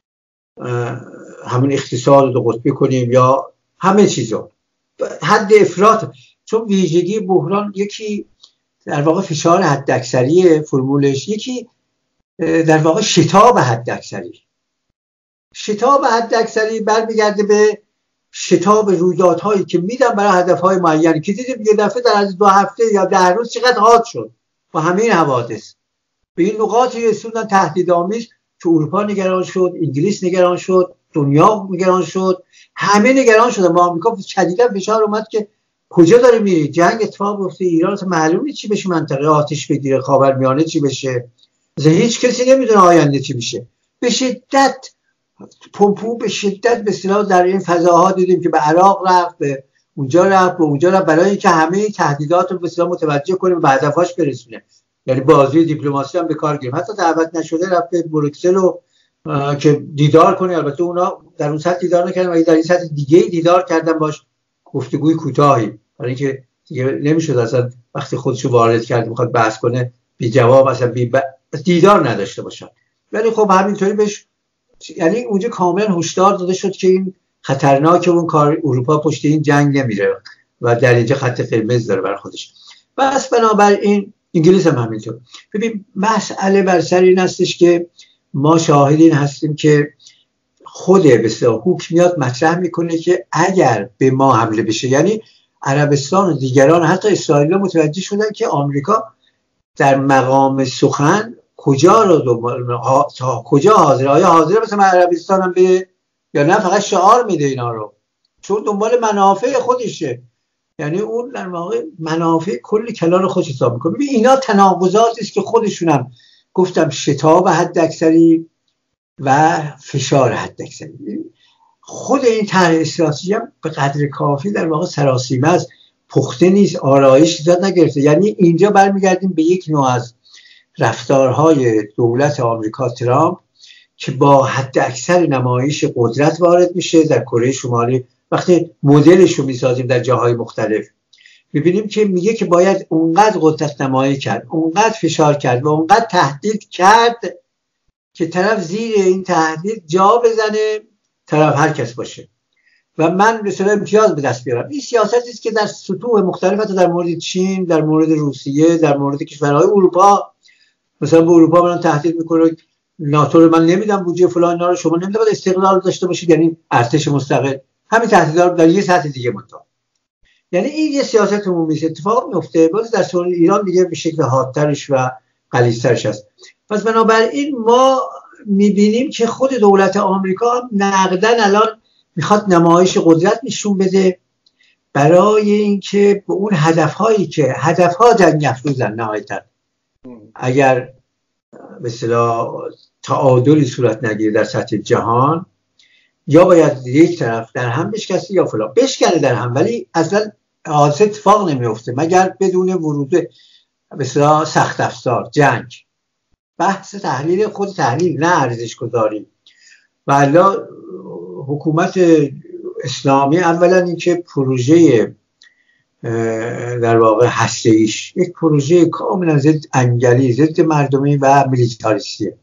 همون اقتصاد رو دو قطبی کنیم یا همه چیزو حد افراط. چون ویژگی بحران یکی در واقع فشار حداکثری فرمولش، یکی در واقع شتاب حداکثری. شتاب حداکثری برمیگرده به شتاب رویدادهایی که میدن برای هدفهای معینی که دیدیم یه دفعه در از 2 هفته یا 10 روز چقدر حاد شد با همین حوادث. به این نقاطی رسوندن تهدیدآمیز که اروپا نگران شد، انگلیس نگران شد، دنیا نگران شد، همه نگران شدن. با آمریکا شدیدا فشار اومد که کجا داره میری، جنگ اتفاق افتاد، ایران اصلا معلومه چی بشه، منطقه آتش بگیره، خاورمیانه چی بشه، هیچ کسی نمیدونه آینده چی میشه. به شدت پمپو به شدت به اصطلاح در این فضاها دیدیم که به عراق رفت، به اونجا رفت، به اونجا رفت، برای اینکه همه تهدیدات رو به اصطلاح متوجه کنه و به هدفش برسونه. یعنی بازی دیپلماسی هم به کار گرفت. حتی دعوت نشده رفت به بروکسل رو که دیدار کنه. البته اونا در اون سطح دیدار نکردن ولی در این سطح دیگه دیدار کردن، باش گفتگوی کوتاهی، برای اینکه دیگه نمیشد اصلا وقتی خودشو وارد کرد میخواد بحث کنه بی جواب اصلا دیدار نداشته باشن. ولی خب همینطوری بهش، یعنی اونجا کاملا هشدار داده شد که این خطرناکه، اون کار اروپا پشت این جنگ نمیره و در اینجا خط قرمز داره برای خودش. بس بنابراین انگلیس هم همینطور. ببین مسئله بر سر این هستش که ما شاهد این هستیم که خود به اصطلاح حکم میاد مطرح میکنه که اگر به ما حمله بشه، یعنی عربستان و دیگران حتی اسرائیل متوجه شدن که آمریکا در مقام سخن کجا رو تا کجا حاضره، آیا حاضره مثلا عربستان هم به یا نه فقط شعار میده اینا رو، چون دنبال منافع خودشه. یعنی اون در واقع منافع کل کلان خودش حساب میکنه. ببین اینا تناقضاتی است که خودشون هم گفتم شتاب حداکثری و فشار حداکثری. خود این طرح استراتژی هم به قدر کافی در واقع سراسیمه است، پخته نیست، آرایش ایجاد نگرفته. یعنی اینجا برمیگردیم به یک نوع از رفتارهای دولت آمریکا ترامپ که با حداکثر نمایش قدرت وارد میشه. در کره شمالی وقتی مدلش رو میسازیم در جاهای مختلف میبینیم که میگه که باید اونقدر قدرت نمایی کرد، اونقدر فشار کرد و اونقدر تهدید کرد که طرف زیر این تهدید جا بزنه، طرف هر کس باشه و من مثلا امتیاز به دست بیارم. این سیاستی است که در سطوح مختلف، حتی در مورد چین، در مورد روسیه، در مورد کشورهای اروپا، مثلا به اروپا من تهدید میکنه ناتو رو من نمیدم بودجه فلان اینا رو شما نمیدید، استقلال داشته باشید، یعنی ارتش مستقل. همین تهدیدها رو در یه سطح دیگه منتها. یعنی این یه سیاست عمومی است، اتفاق میفته. باز در سوال ایران دیگه به شکل حادترش و غلیظترش است. پس بنابراین ما میبینیم که خود دولت آمریکا نقدن الان میخواد نمایش قدرت نشون بده برای اینکه به اون هدفهایی که هدفها جنگ افروزن نهایتاً اگر به اصطلاح تعادلی صورت نگیره در سطح جهان، یا باید یک طرف در هم بشکسته یا فلان بشکنه در هم، ولی اصلا حادثه اتفاق نمیفته مگر بدون ورود به اصطلاح سخت افزار جنگ. بحث تحلیل خود تحلیل، نه ارزش گذاری. والا حکومت اسلامی اولا اینکه پروژه در واقع هسته‌ایش یک پروژه کاملا ضد انگلی، ضد مردمی و میلیتاریستیه.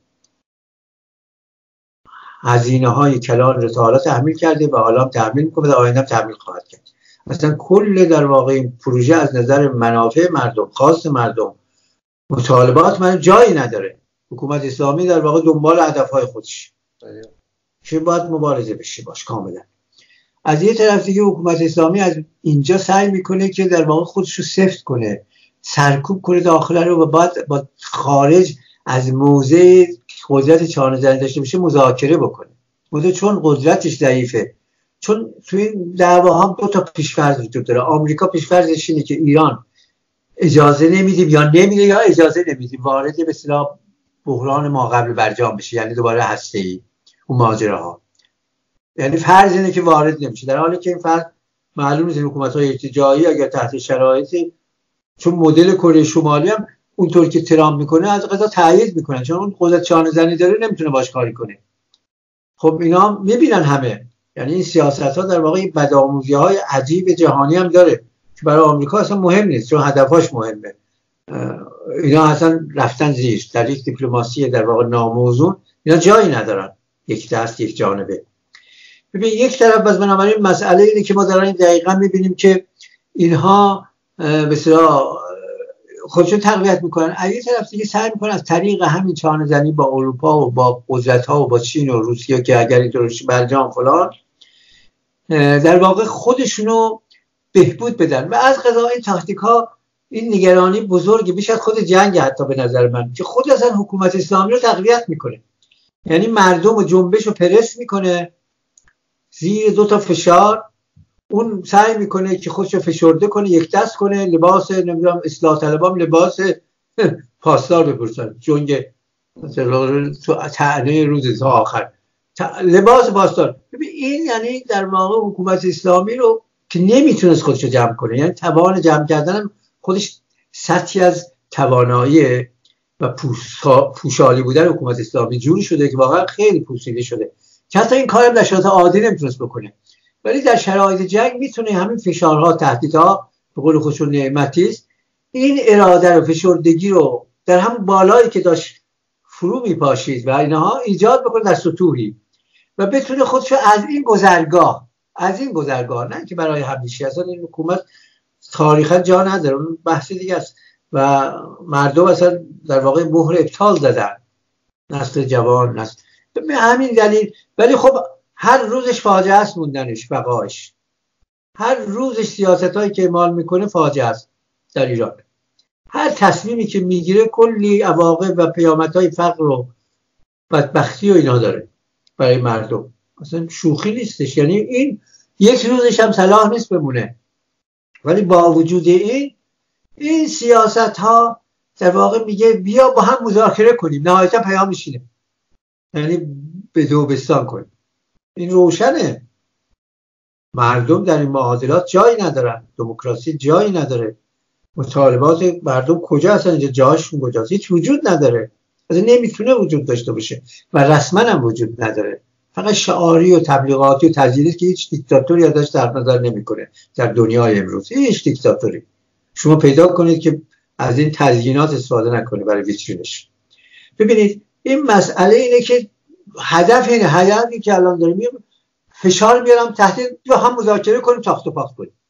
هزینه‌های کلان رو تا حالا تحمیل کرده و حالا هم تحمیل میکنه و آینده هم تحمیل خواهد کرد. مثلا کل در واقع این پروژه از نظر منافع مردم، خواست مردم، مطالبات من جایی نداره. حکومت اسلامی در واقع دنبال هدفهای خودش که باید مبارزه بشه باش کاملا. از یه طرف دیگه حکومت اسلامی از اینجا سعی میکنه که در واقع خودش رو سفت کنه، سرکوب کنه داخل رو و بعد با خارج از موضع قدرت چانه زنی داشته باشه مذاکره بکنه. چون قدرتش ضعیفه چون توی این دعوا هم 2 تا پیش‌فرض وجود داره. آمریکا پیش‌فرضش اینه که ایران اجازه نمیدیم یا نمیده یا اجازه نمیدیم وارد به اصطلاح بحران ما قبل برجام بشه، یعنی دوباره هسته‌ای اون ماجراها. یعنی فرض اینه که وارد نمیشه، در حالی که این فرض معلوم نیست. حکومت‌های ارتجاعی اگر تحت شرایطی، چون مدل کره شمالی هم اونطور که ترامپ میکنه از قضا تایید میکنن، چون اون قدرت شانه‌زنی داره نمیتونه باش کاری کنه. خب اینا میبینن همه، یعنی این سیاست‌ها در واقع بدآموزی‌های عجیب جهانی هم داره که برای آمریکا اصلا مهم نیست، چون هدفش مهمه. اینا اصلا رفتن زیر در یک دیپلماسی در واقع ناموزون، اینا جایی ندارن، یک دست یک جانبه. ببین یک طرف از بنابراین مسئله اینه که ما داریم دقیقاً میبینیم که اینها به اصطلاح خودشون تقویت میکنن، از یک طرف دیگه سعی میکنن از طریق همین چانه‌زنی با اروپا و با قدرت‌ها و با چین و روسیه که اگر اینطور برجام فلان در واقع خودشونو بهبود بدن. و از قضا این تاکتیک‌ها، این نگرانی بزرگی بیش از خود جنگ حتی به نظر من، که خود اصلا حکومت اسلامی رو تقویت میکنه، یعنی مردم و جنبش رو پرس میکنه زیر 2 تا فشار. اون سعی میکنه که خودشو فشرده کنه، یک دست کنه، لباس نمیدونم اصلاح طلبام لباس پاسدار بپوشن، جنگ طعنه روز تا آخر لباس پاسدار. ببین این یعنی در واقع حکومت اسلامی رو که نمیتونست خودشو جمع کنه، یعنی توان جمع کردن خودش سطحی از توانایی و پوشالی بودن حکومت اسلامی جوری شده که واقعا خیلی پوسیده شده که حتی این کارم در شرایط عادی نمیتونست بکنه، ولی در شرایط جنگ میتونه همین فشارها، تهدیدها، به قول خودشون نعمتی است، این اراده رو، فشردگی رو در همون بالایی که داشت فرو میپاشید و اینها ایجاد بکنه در سطوحی و بتونه خودشو از این گذرگاه نه که برای همیشه، اصلا این حکومت تاریخا جا نداره، اون بحث دیگه است و مردم اصلا در واقع مهر ابطال زدن، نسل جوان، نسل به همین دلیل. ولی خب هر روزش فاجعه است، موندنش، بقاش، هر روزش سیاستایی که اعمال میکنه فاجعه است در ایران. هر تصمیمی که میگیره کلی عواقب و پیامدهای فقر و بدبختی و اینا داره برای مردم، اصلا شوخی نیستش. یعنی این یک روزش هم صلاح نیست بمونه. ولی با وجود این سیاست ها در واقع میگه بیا با هم مذاکره کنیم، نهایتا پیامش اینه، یعنی به دو بستان کنیم. این روشنه، مردم در این معادلات جایی ندارن، دموکراسی جایی نداره، مطالبات مردم کجا هستن، اینجا جاشون کجاست؟ هیچ وجود نداره، اصلا نمیتونه وجود داشته باشه و رسما هم وجود نداره، فقط شعاری و تبلیغاتی و تجدیدی که هیچ دیکتاتوری ازش در نظر نمیکنه در دنیای امروز. هیچ دیکتاتوری شما پیدا کنید که از این تزیینات استفاده نکنه برای ویترینش. ببینید این مسئله اینه که هدفی که الان داریم فشار بیارم تحت و هم مذاکره کنیم، تاخت و پاخت کنیم.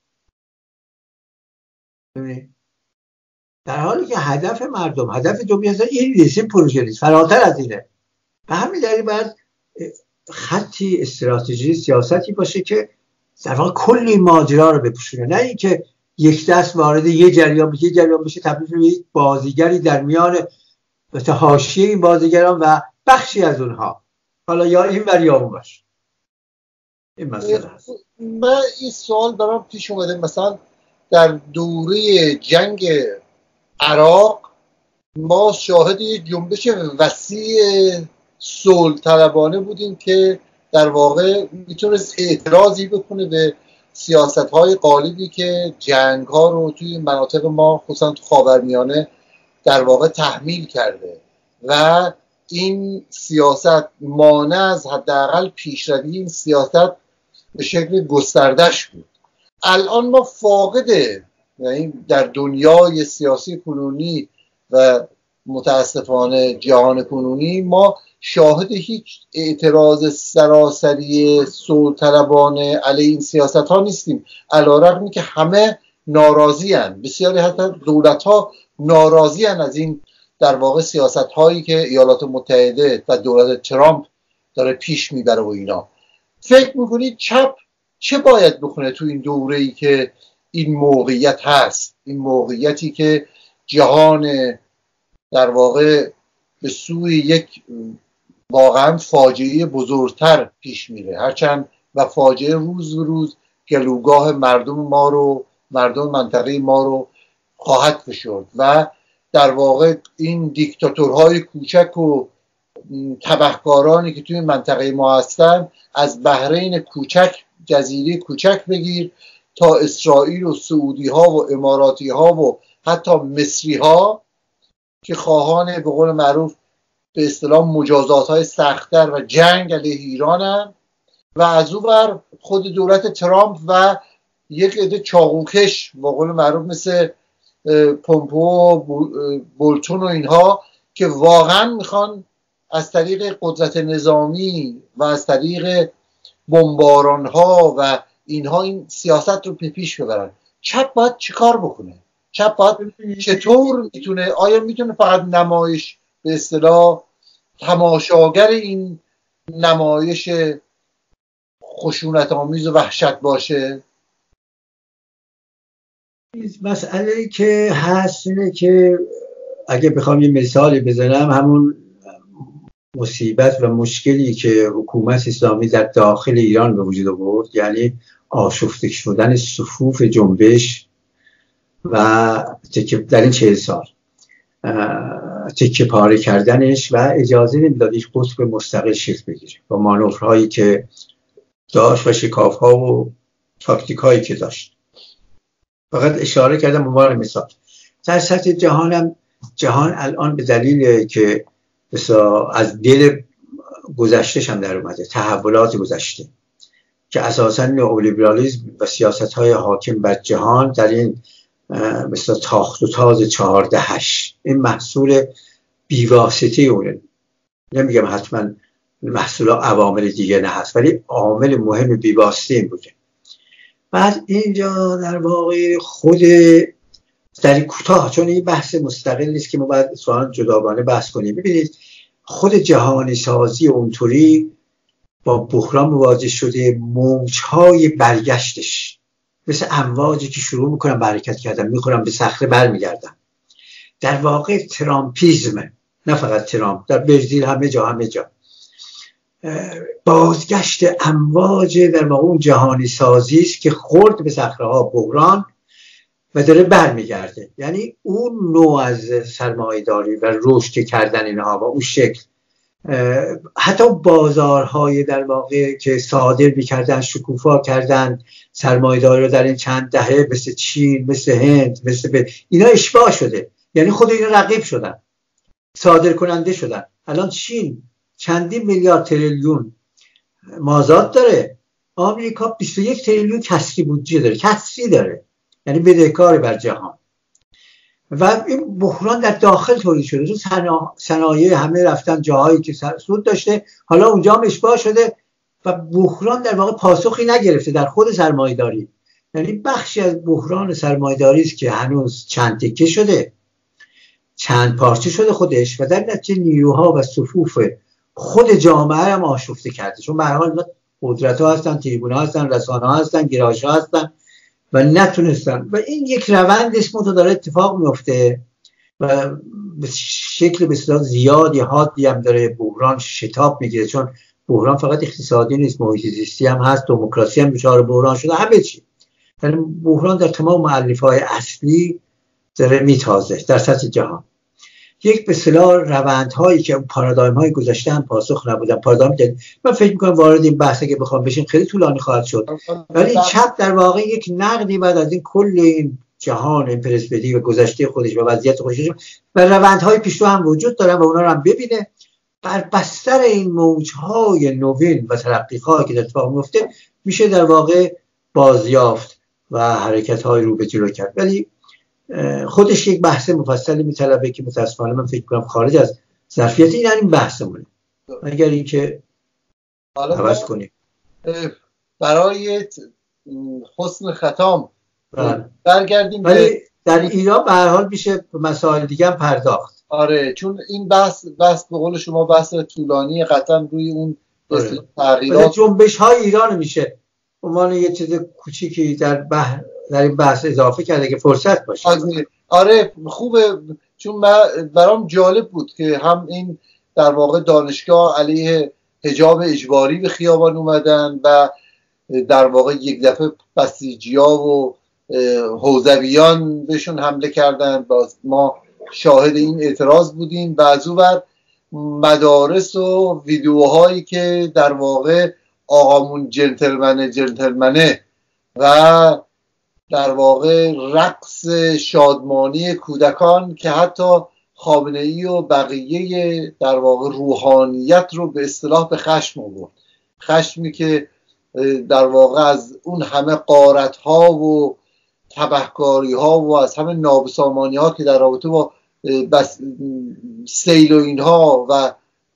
ببینید در حالی که هدف مردم، هدف جمعیت این نیست، این پروژه نیست، فراتر از اینه. به همین دلیل باید خطی، استراتژی، سیاستی باشه که در واقع کلی ماجرا رو بپوشونه، نه اینکه یک دست وارد یه جریان بشه تبدیل به یک بازیگری در میان حاشیه این بازیگران و بخشی از اونها، حالا یا این ور یا اون ور. این مسئله هست. من این سوال برام پیش اومده، مثلا در دوره جنگ عراق ما شاهد یک جنبش وسیع صلح طلبانه بودیم که در واقع میتونست اعتراضی بکنه به سیاست‌های غالبی که جنگ‌ها رو توی مناطق ما خصوصا تو خاورمیانه در واقع تحمیل کرده و این سیاست مانع از حداقل پیشروی این سیاست به شکل گستردش بود. الان ما فاقده، یعنی در دنیای سیاسی کنونی و متاسفانه جهان کنونی ما شاهد هیچ اعتراض سراسری صلح طلبانه علیه این سیاست ها نیستیم، علی‌رغمی که همه ناراضی هستند، بسیاری حتی دولت ها ناراضی هستند از این در واقع سیاست هایی که ایالات متحده و دولت ترامپ داره پیش میبره و اینا. فکر میکنید چپ چه باید بکنه تو این دوره‌ای که این موقعیت هست، این موقعیتی که جهان در واقع به سوی یک واقعا فاجعه بزرگتر پیش میره، هرچند و فاجعه روز به روز گلوگاه مردم منطقه ما رو خواهد فشرد و در واقع این دیکتاتورهای کوچک و تبهکارانی که توی منطقه ما هستن، از بحرین کوچک، جزیره کوچک بگیر تا اسرائیل و سعودی ها و اماراتی ها و حتی مصری ها که خواهان به قول معروف به اصطلاح مجازات های سخت‌تر و جنگ علیه ایرانن، و از اون ور خود دولت ترامپ و یک عده چاقوکش به قول معروف مثل پومپو و بولتون و اینها که واقعا میخوان از طریق قدرت نظامی و از طریق بمباران ها و اینها این سیاست رو پیش ببرن. چپ باید چی کار بکنه؟ چپ باید چطور میتونه، آیا میتونه فقط نمایش به اصطلاح تماشاگر این نمایش خشونت آمیز و وحشت باشه؟ مسئله که هست اینه که اگه بخوام یه مثالی بزنم، همون مصیبت و مشکلی که حکومت اسلامی در داخل ایران به وجود آورد، یعنی آشفته شدن صفوف جنبش و در این 40 سال تکه پاره کردنش و اجازه نمیداد هیچ قطب مستقل شکل بگیره با مانورهایی که داشت و شکاف‌ها و تاکتیک‌هایی که داشت. فقط اشاره کردم به عنوان مثال. در سطح جهان الان به دلیل که از دل گذشتهش هم در اومده، تحولات گذشته که اساساً نئولیبرالیسم و سیاست‌های حاکم بر جهان در این مثلا تاخت و تاز 14 این محصول بیواسطه اونه. نمیگم حتما محصول عوامل دیگه نه هست، ولی عامل مهم بیواسطه این بوده. بعد اینجا در واقع خود در کوتاه، چون این بحث مستقل نیست که ما باید اصلا جداگانه بحث کنیم. ببینید خود جهانی سازی اونطوری با بحران مواجه شده، موجهای برگشتش مثل امواجی که شروع میکنن به حرکت کردن، میخورن به صخره برمیگردن. در واقع ترامپیزم، نه فقط ترامپ، در برزیل همه جا بازگشت امواج در واقع اون جهانی سازی است که خورد به صخره ها بحران و داره برمیگرده. یعنی اون نوع از سرمایه‌داری و رشد کردن اینها و اون شکل، حتی بازارهای در واقع که صادر می‌کردن، شکوفا کردن سرمایه‌داری رو در این چند دهه، مثل چین، مثل هند، اینا اشباع شده. یعنی خود اینا رقیب شدن، صادر کننده شدن. الان چین چندین میلیارد تریلیون مازاد داره، آمریکا 21 تریلیون کسری بودجه داره، یعنی بدهکار بر جهان. و این بحران در داخل تولید شده، تو صنایع همه رفتن جاهایی که سود داشته، حالا اونجا هم اشباع شده و بحران در واقع پاسخی نگرفته در خود سرمایه‌داری. یعنی بخشی از بحران سرمایه‌داری است که هنوز چند تکه شده، چند پارچه شده خودش، و در نتیجه نیروها و صفوف خود جامعه هم آشفته کرده. چون به هر حال قدرت‌ها هستن، تریبون‌ها هستن، رسانه‌ها هستن، گرایش‌ها هستن و نتونستن. و این یک روند اسمو داره اتفاق میفته و به شکل بسیار زیادی حادی هم داره بحران شتاب میگیره. چون بحران فقط اقتصادی نیست، محیط زیستی هم هست، دموکراسی هم دچار بحران شده، همه چی. یعنی بحران در تمام مؤلفه‌های اصلی داره میتازه در سطح جهان. یک به اصطلاح روندهایی که پارادایم های گذشته هم پاسخ نبودن، پارادایم که من فکر میکنم وارد این بحثه که بخوام بشیم خیلی طولانی خواهد شد، ولی چپ در واقع یک نقدی بعد از این کل این جهان امپرسپدی و گذشته خودش و وضعیت خودش و روندهای پیشرو هم وجود دارن و اونا رو هم ببینه. بر بستر این موجهای نوین و ترقی‌هایی که در اتفاق میفته میشه در واقع بازیافت و حرکت‌های رو به جلو کرد. ولی خودش یک بحث مفصلی میطلبه که متاسفانه من فکر کنم خارج از ظرفیت این بحثمونه. اگر اینکه عوض کنیم برای حسن ختام برگردیم. ولی در ایران به هر حال میشه به مسائل دیگه هم پرداخت. آره، چون این بحث به قول شما بحث طولانی قطعا روی اون تغییرات جنبش های ایران میشه عنوان یه چیز کوچیکی در این بحث اضافه کرده که فرصت باشه. آره خوبه، چون برام جالب بود که هم این در واقع دانشگاه علیه حجاب اجباری به خیابان اومدن و در واقع یک دفعه بسیجی‌ها و حوزویان بهشون حمله کردن. ما شاهد این اعتراض بودیم. و از اونور مدارس و ویدیوهایی که در واقع آقامون جنتلمنه و در واقع رقص شادمانی کودکان که حتی خامنه‌ای و بقیه در واقع روحانیت رو به اصطلاح به خشم آورد. خشمی که در واقع از اون همه غارت‌ها و تبهکاری‌ها و از همه نابسامانی‌ها که در رابطه با سیل و اینها و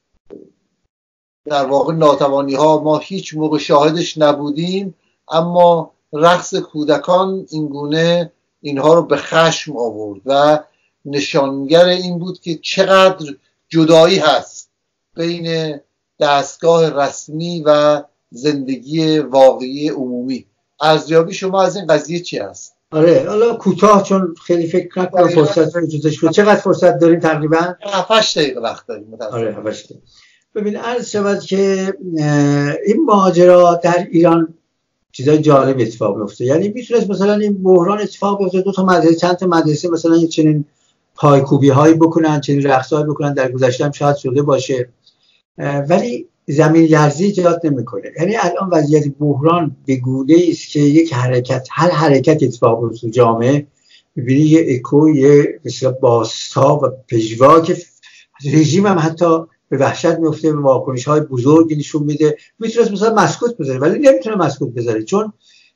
در واقع ناتوانی‌ها ما هیچ موقع شاهدش نبودیم، اما رقص کودکان اینگونه اینها رو به خشم آورد و نشانگر این بود که چقدر جدایی هست بین دستگاه رسمی و زندگی واقعی عمومی. ارزیابی شما از این قضیه چی هست؟ آره حالا کوتاه، چون خیلی فکر نکنم فرصت وجودش بود. چقدر فرصت داریم؟ تقریبا 7 دقیقه وقت داریم. آره 7 دقیقه. ببین عرض شود که این ماجرا در ایران چیزای جالب اتفاق میفته. یعنی میتونست مثلا این بحران اتفاق بیفته، دو تا مدرسه، چند تا مدرسه مثلا یه چنین پایکوبی هایی بکنن، چنین رقصایی بکنن، در گذشته هم شاید شده باشه، ولی زمین لرزی ایجاد نمیکنه. یعنی الان وضعیت بحران به گونه‌ای است که یک حرکت، هر حرکت اتفاق بیفته تو جامعه می‌بینی یه اکو، یه مثلا باستا و پژواک رژیم هم حتی به وحشت میفته، به واکنش‌های بزرگی نشون میده. میتونه مثلا مسکوت بذاره ولی نمیتونه مسکوت بذاره، چون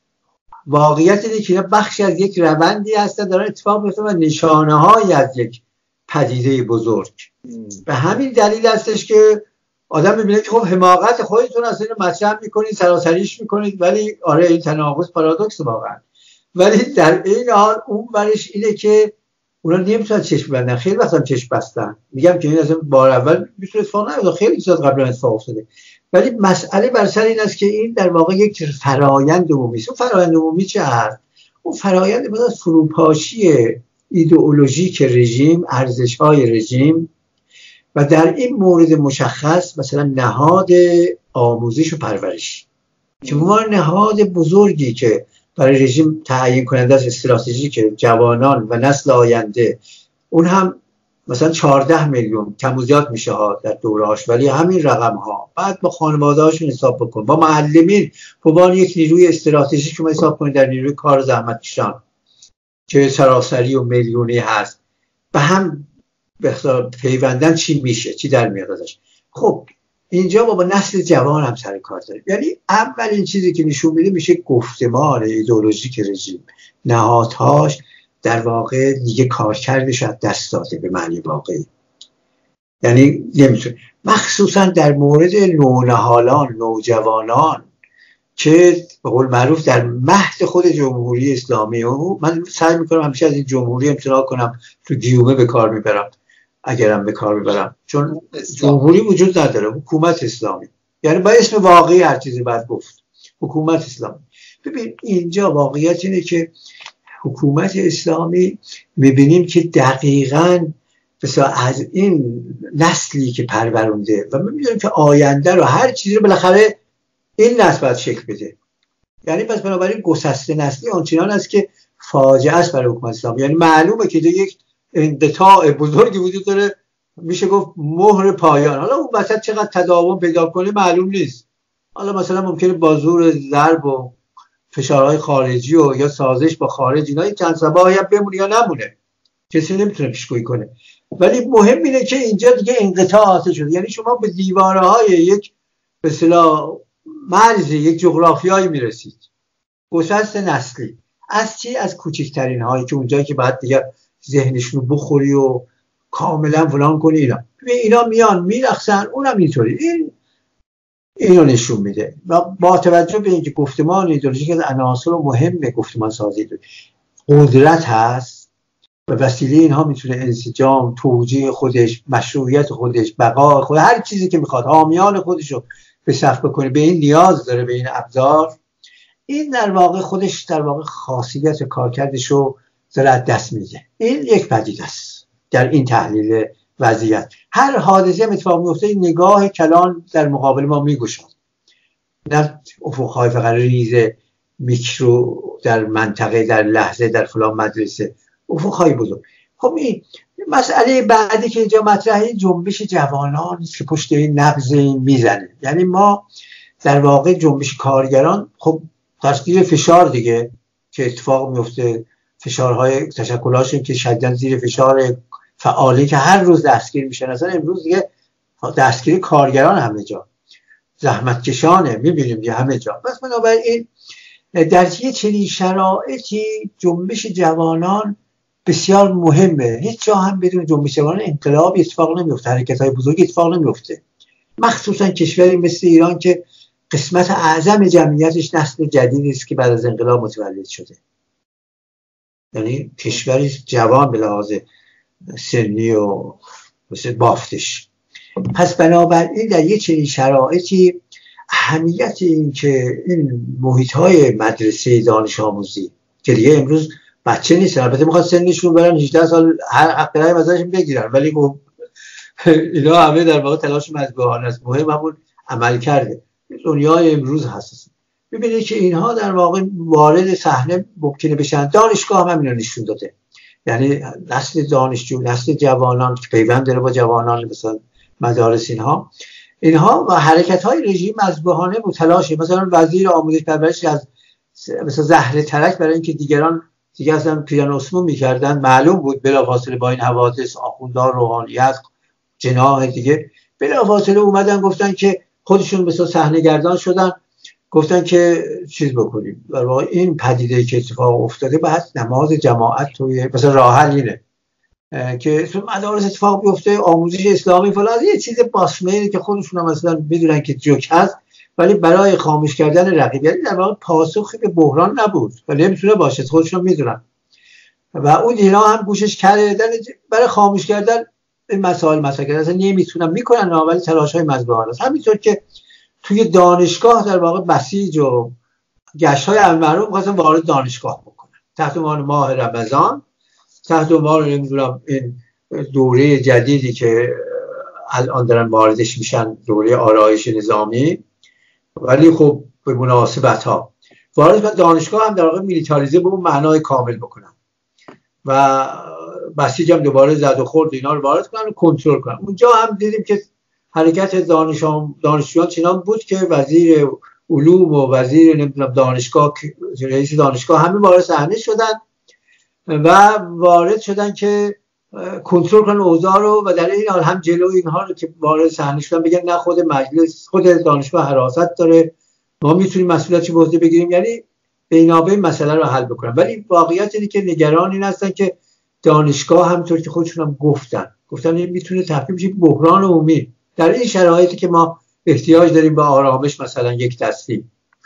واقعیت اینه که بخشی از یک روندی هستن دارن اتفاق میفته و نشانه‌هایی از یک پدیده بزرگ. به همین دلیل هستش که آدم میبینه که خب حماقت خودتون اصلا مطرح میکنید، سراسریش میکنید، ولی آره این تناقض پارادوکس واقعا. ولی در این حال اون ورش اینه که اونا نمیتونن چشم ببندن. خیلی وقتا چشم بستن. میگم که این از بار اول میتونه اتفاق نیفته، خیلی چیزا قبلا اتفاق افتاده، ولی مسئله بر سر این است که این در واقع یک فرآیند عمومی است. اون فرآیند عمومی چه هست؟ اون فرآیند مثلا فروپاشی ایدئولوژیک رژیم، ارزش‌های رژیم، و در این مورد مشخص مثلا نهاد آموزش و پرورش که ما نهاد بزرگی که برای رژیم تعیین کننده از استراتژیک جوانان و نسل آینده، اون هم مثلا 14 میلیون کم و زیاد میشه ها در دورهاش، ولی همین رقم ها. بعد با خانواده هاشون حساب بکن، با معلمین به عنوان یک نیروی استراتژیک شما حساب کنید در نیروی کار زحمت کشان که سراسری و میلیونی هست، به هم پیوندن چی میشه، چی در میاد ازش. خب اینجا با نسل جوان هم سر کار داریم. یعنی اولین چیزی که نشون میده میشه گفتمان ایدئولوژیک رژیم، نهادهاش در واقع دیگه کارکردش از دست داده به معنی واقعی. یعنی نمیتونه، مخصوصا در مورد نونهالان، نوجوانان که به قول معروف در مهد خود جمهوری اسلامی، و من سعی میکنم همیشه از این جمهوری امتناع کنم، تو گیومه به کار میبرم اگرم به کار میبرم، چون جمهوری وجود نداره، حکومت اسلامی. یعنی با اسم واقعی هر چیزی باید گفت، حکومت اسلامی. ببین اینجا واقعیت اینه که حکومت اسلامی میبینیم که دقیقاً مثلا از این نسلی که پرورونده و میبینیم که آینده رو، هر چیزی رو بالاخره این نسل باید شکل بده. یعنی پس بنابراین گسسته نسلی آنچنان است که فاجعه است برای حکومت اسلامی. یعنی معلومه که یک انقطاع بزرگی وجود داره، میشه گفت مهر پایان. حالا اون وسط چقدر تداوم پیدا کنه معلوم نیست. حالا مثلا ممکنه با زور ضرب و فشارهای خارجی و یا سازش با خارج اینا چند سبایی هم بمونه یا نمونه، کسی نمیتونه پیشگویی کنه. ولی مهم اینه که اینجا دیگه انقطاع حاصل شده. یعنی شما به دیوارهای یک به اصطلاح مرز یک جغرافیایی میرسید، گسست نسلی. از چی؟ از کوچکترین هایی که اونجایی که بعد دیگه ذهنشون رو بخوری و کاملا فلان کنی، اینا میان میرقصن، اونم اینطوری. اینو نشون میده. و با توجه به اینکه گفتمان ایدئولوژیک از عناصر مهم گفتمان سازی قدرت هست، به وسیله اینها میتونه انسجام، توجیه خودش، مشروعیت خودش، بقا خود، هر چیزی که میخواد، حامیان خودش رو به صف بکنه، به این نیاز داره، به این ابزار. این در واقع خودش در واقع خاصیت کارکردش رو داره از دست میده. این یک پدیده است در این تحلیل وضعیت. هر حادثه هم اتفاق میفته، نگاه کلان در مقابل ما میگوشد نه افقهای فقط ریز میکرو در منطقه، در لحظه، در فلان مدرسه، افقهای بزرگ. خب این مسئله بعدی که اینجا مطرحه جنبش جوانان که پشت این نبض این میزنه. یعنی ما در واقع جنبش کارگران خب در زیر فشار دیگه که اتفاق میفته، فشارهای تشکلاشون که شدیداً زیر فشار فعالی که هر روز دستگیر میشن. اصلا امروز دیگه دستگیری کارگران همه جا، زحمتکشانه، میبینیم دیگه همه جا. پس بنابراین در یه چنین شرایطی جنبش جوانان بسیار مهمه. هیچ جا هم بدون جنبش جوانان انقلاب اتفاق نمیفته، حرکت‌های بزرگ اتفاق نمیفته، مخصوصا کشوری مثل ایران که قسمت اعظم جمعیتش نسل جدیدی است که بعد از انقلاب متولد شده. یعنی کشوری جوان به لحاظ سنی و مثل بافتش. پس بنابراین در یه چنین شرایطی اهمیت این که این محیط‌های مدرسه دانش آموزی که دیگه امروز بچه نیستن، البته میخواد سنشون برن 18 سال هر حق رأی ازشون بگیرن، ولی خب اینا همه در واقع تلاش مذبوحانه است. مهم همون عمل کرده دنیای امروز هست. ببینید که اینها در واقع وارد صحنه ممکنه بشن. دانشگاه هم اینو نشون داده، یعنی نسل دانشجو، نسل جوانان که پیوند داره با جوانان مثلا مدارس، اینها و حرکت‌های رژیم مذبوحانه متلاشه. مثلا وزیر آموزش پرورش از مثلا زهر ترک برای اینکه دیگران دیگه اصلا پیران اسمون می‌کردن، معلوم بود بلافاصله با این حوادث آخوندار روحانیت جناح دیگه بلافاصله اومدن گفتن که خودشون مثلا صحنه گردان شدن، گفتن که چیز بکنیم. در واقع این پدیده که اتفاق افتاده بعد نماز جماعت توی مثلا راه حل اینه که تو مدارس اتفاق بیفته، آموزش اسلامی فلان، یه چیز باسمه‌ای که خودشون هم مثلا میدونن که جوک هست، ولی برای خاموش کردن رقیب، یعنی در واقع پاسخی به بحران نبود و نمیتونه باشه، خودشون میدونن و اون اینا هم گوشش کردن برای خاموش کردن این مسائل اصلا نمیتونن میکنن، ولی تلاش‌های مذبوحانه است. همینطور که توی دانشگاه در واقع بسیج و گشت‌های المعروف مثلا وارد دانشگاه بکنن تحت عنوان ماه رمضان، تحت عنوان نمیدونم این دوره جدیدی که الان دارن واردش میشن، دوره آرایش نظامی، ولی خب به مناسبت‌ها وارد دانشگاه هم در واقع میلیتاریزه به اون معنای کامل بکنن و بسیج هم دوباره زد و خورد اینا رو وارد کنن و کنترل کنن. اونجا هم دیدیم که حرکت دانشجویان چنان بود که وزیر علوم و وزیر نمیدونم دانشگاه، رئیس دانشگاه همه وارد صحنه شدن و وارد شدن که کنترل کنن اوضاع رو و در این حال هم جلوی اینها رو که وارد صحنه شدن بگن نه خود مجلس، خود دانشگاه حراست داره، ما میتونیم مسئولیتش به عهده بگیریم، یعنی بینابین مسئله رو حل بکنن. ولی واقعیت اینه که نگران این هستن که دانشگاه همونطور که خودشون هم گفتن این میتونه تبدیل بشه بحران عمومی در این شرایطی که ما احتیاج داریم به آرامش مثلا یک دستی.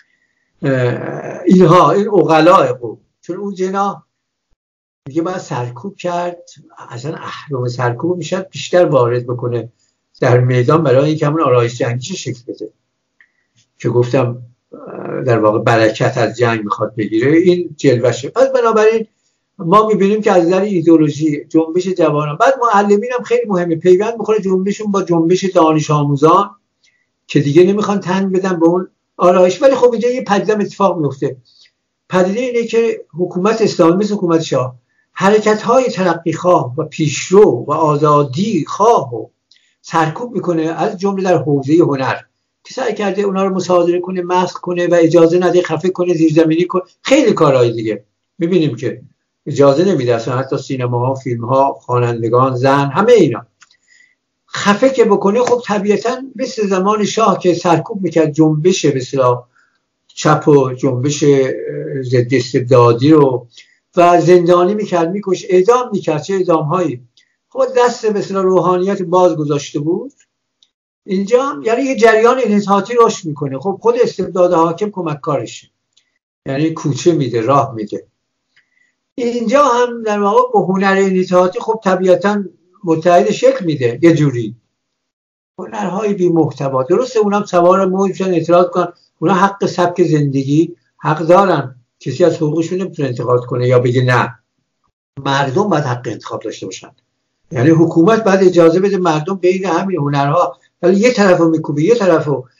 اینها این عقلاء قوم، چون اون جناح دیگه باید سرکوب کرد، اصلا اهرم سرکوب میشد بیشتر وارد بکنه در میدان برای اینکه همون آرایش جنگیش شکل بده که گفتم در واقع برکت از جنگ میخواد بگیره، این جلوشه. پس بنابراین ما میبینیم که از نظر ایدئولوژی جنبش جوانان، بعد معلمین هم خیلی مهمه، پیوند بخوره جنبشون با جنبش دانش آموزان که دیگه نمیخوان تن بدن به اون آرایش. ولی خب اینجا یه پدیده اتفاق میفته، پدیده اینه که حکومت اسلامی مثل حکومت شاه حرکت‌های ترقی‌خواه و پیشرو و آزادی خواه و سرکوب میکنه، از جمله در حوزه هنر که سعی کرده اونا رو مصادره کنه، مسخ کنه و اجازه نده، خفه کنه، زیرزمینی کنه، خیلی کارهای دیگه میبینیم که اجازه نمیده اصلا، حتی سینماها، فیلمها، خوانندگان، زن، همه اینا خفه که بکنه. خب طبیعتاً مثل زمان شاه که سرکوب میکرد جنبش به اصطلاح چپ و جنبش ضد استبدادی رو و زندانی میکرد، میکش، اعدام میکرد، چه اعدام‌هایی. خب دست به اصطلاح روحانیت باز گذاشته بود. اینجا یعنی یه جریان انحطاطی رشد میکنه. خب خود استبداد حاکم کمک کارشه، یعنی کوچه میده، راه میده. اینجا هم در واقع با هنر انحطاطی خب طبیعتاً متحد شکل میده یه جوری، هنرهای بی محتوا. درسته اونم سوار موج میشن اعتراض کنن، اونا حق سبک زندگی حق دارن، کسی از حقوقشون نمیتونه انتقاد کنه یا بگه نه. مردم باید حق انتخاب داشته باشن، یعنی حکومت باید اجازه بده مردم بین همین هنرها، ولی یه طرفو میکوبه یه طرفو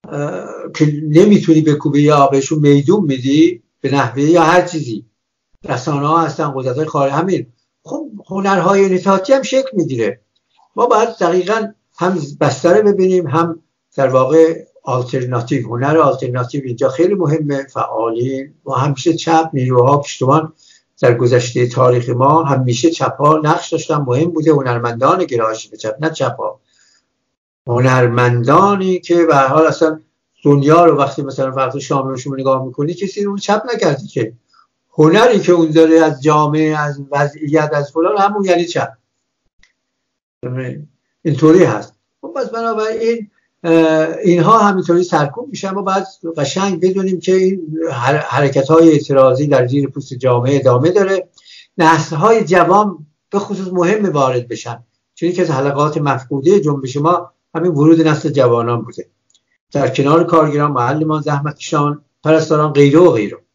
که نمیتونی بکوبی یا بهشون میدون میدی به نحوه یا هر چیزی. رسانه ها هستن، قدرت‌های خارجی، همین خب هنرهای انحطاطی هم شکل میگیره. ما باید دقیقاً هم بستره ببینیم، هم در واقع آلترناتیو، هنر آلترناتیو اینجا خیلی مهمه. فعالین و همیشه چپ نیروها پشتوان در گذشته تاریخ ما همیشه چپ‌ها نقش داشتن، مهم بوده. هنرمندان گرایش به چپ، نه چپ‌ها، هنرمندانی که به هر حال اصلا دنیا رو وقتی مثلا وقت شاملوش رو نگاه میکنی کسی رو چپ نکردی که هنری که اون داره از جامعه، از وضعیت، از فلان، همون یعنی چپ. اینطوری هست. خب پس بنابراین اینها همینطوری سرکوب میشن. ما باید قشنگ بدونیم که این حرکت‌های اعتراضی در زیر پوست جامعه ادامه داره. نسل‌های جوان به خصوص مهم وارد بشن، چون که از حلقات مفقوده جنبش ما همین ورود نسل جوانان بوده، در کنار کارگران، معلمان، زحمتکشان، پرستاران، غیره و غیره.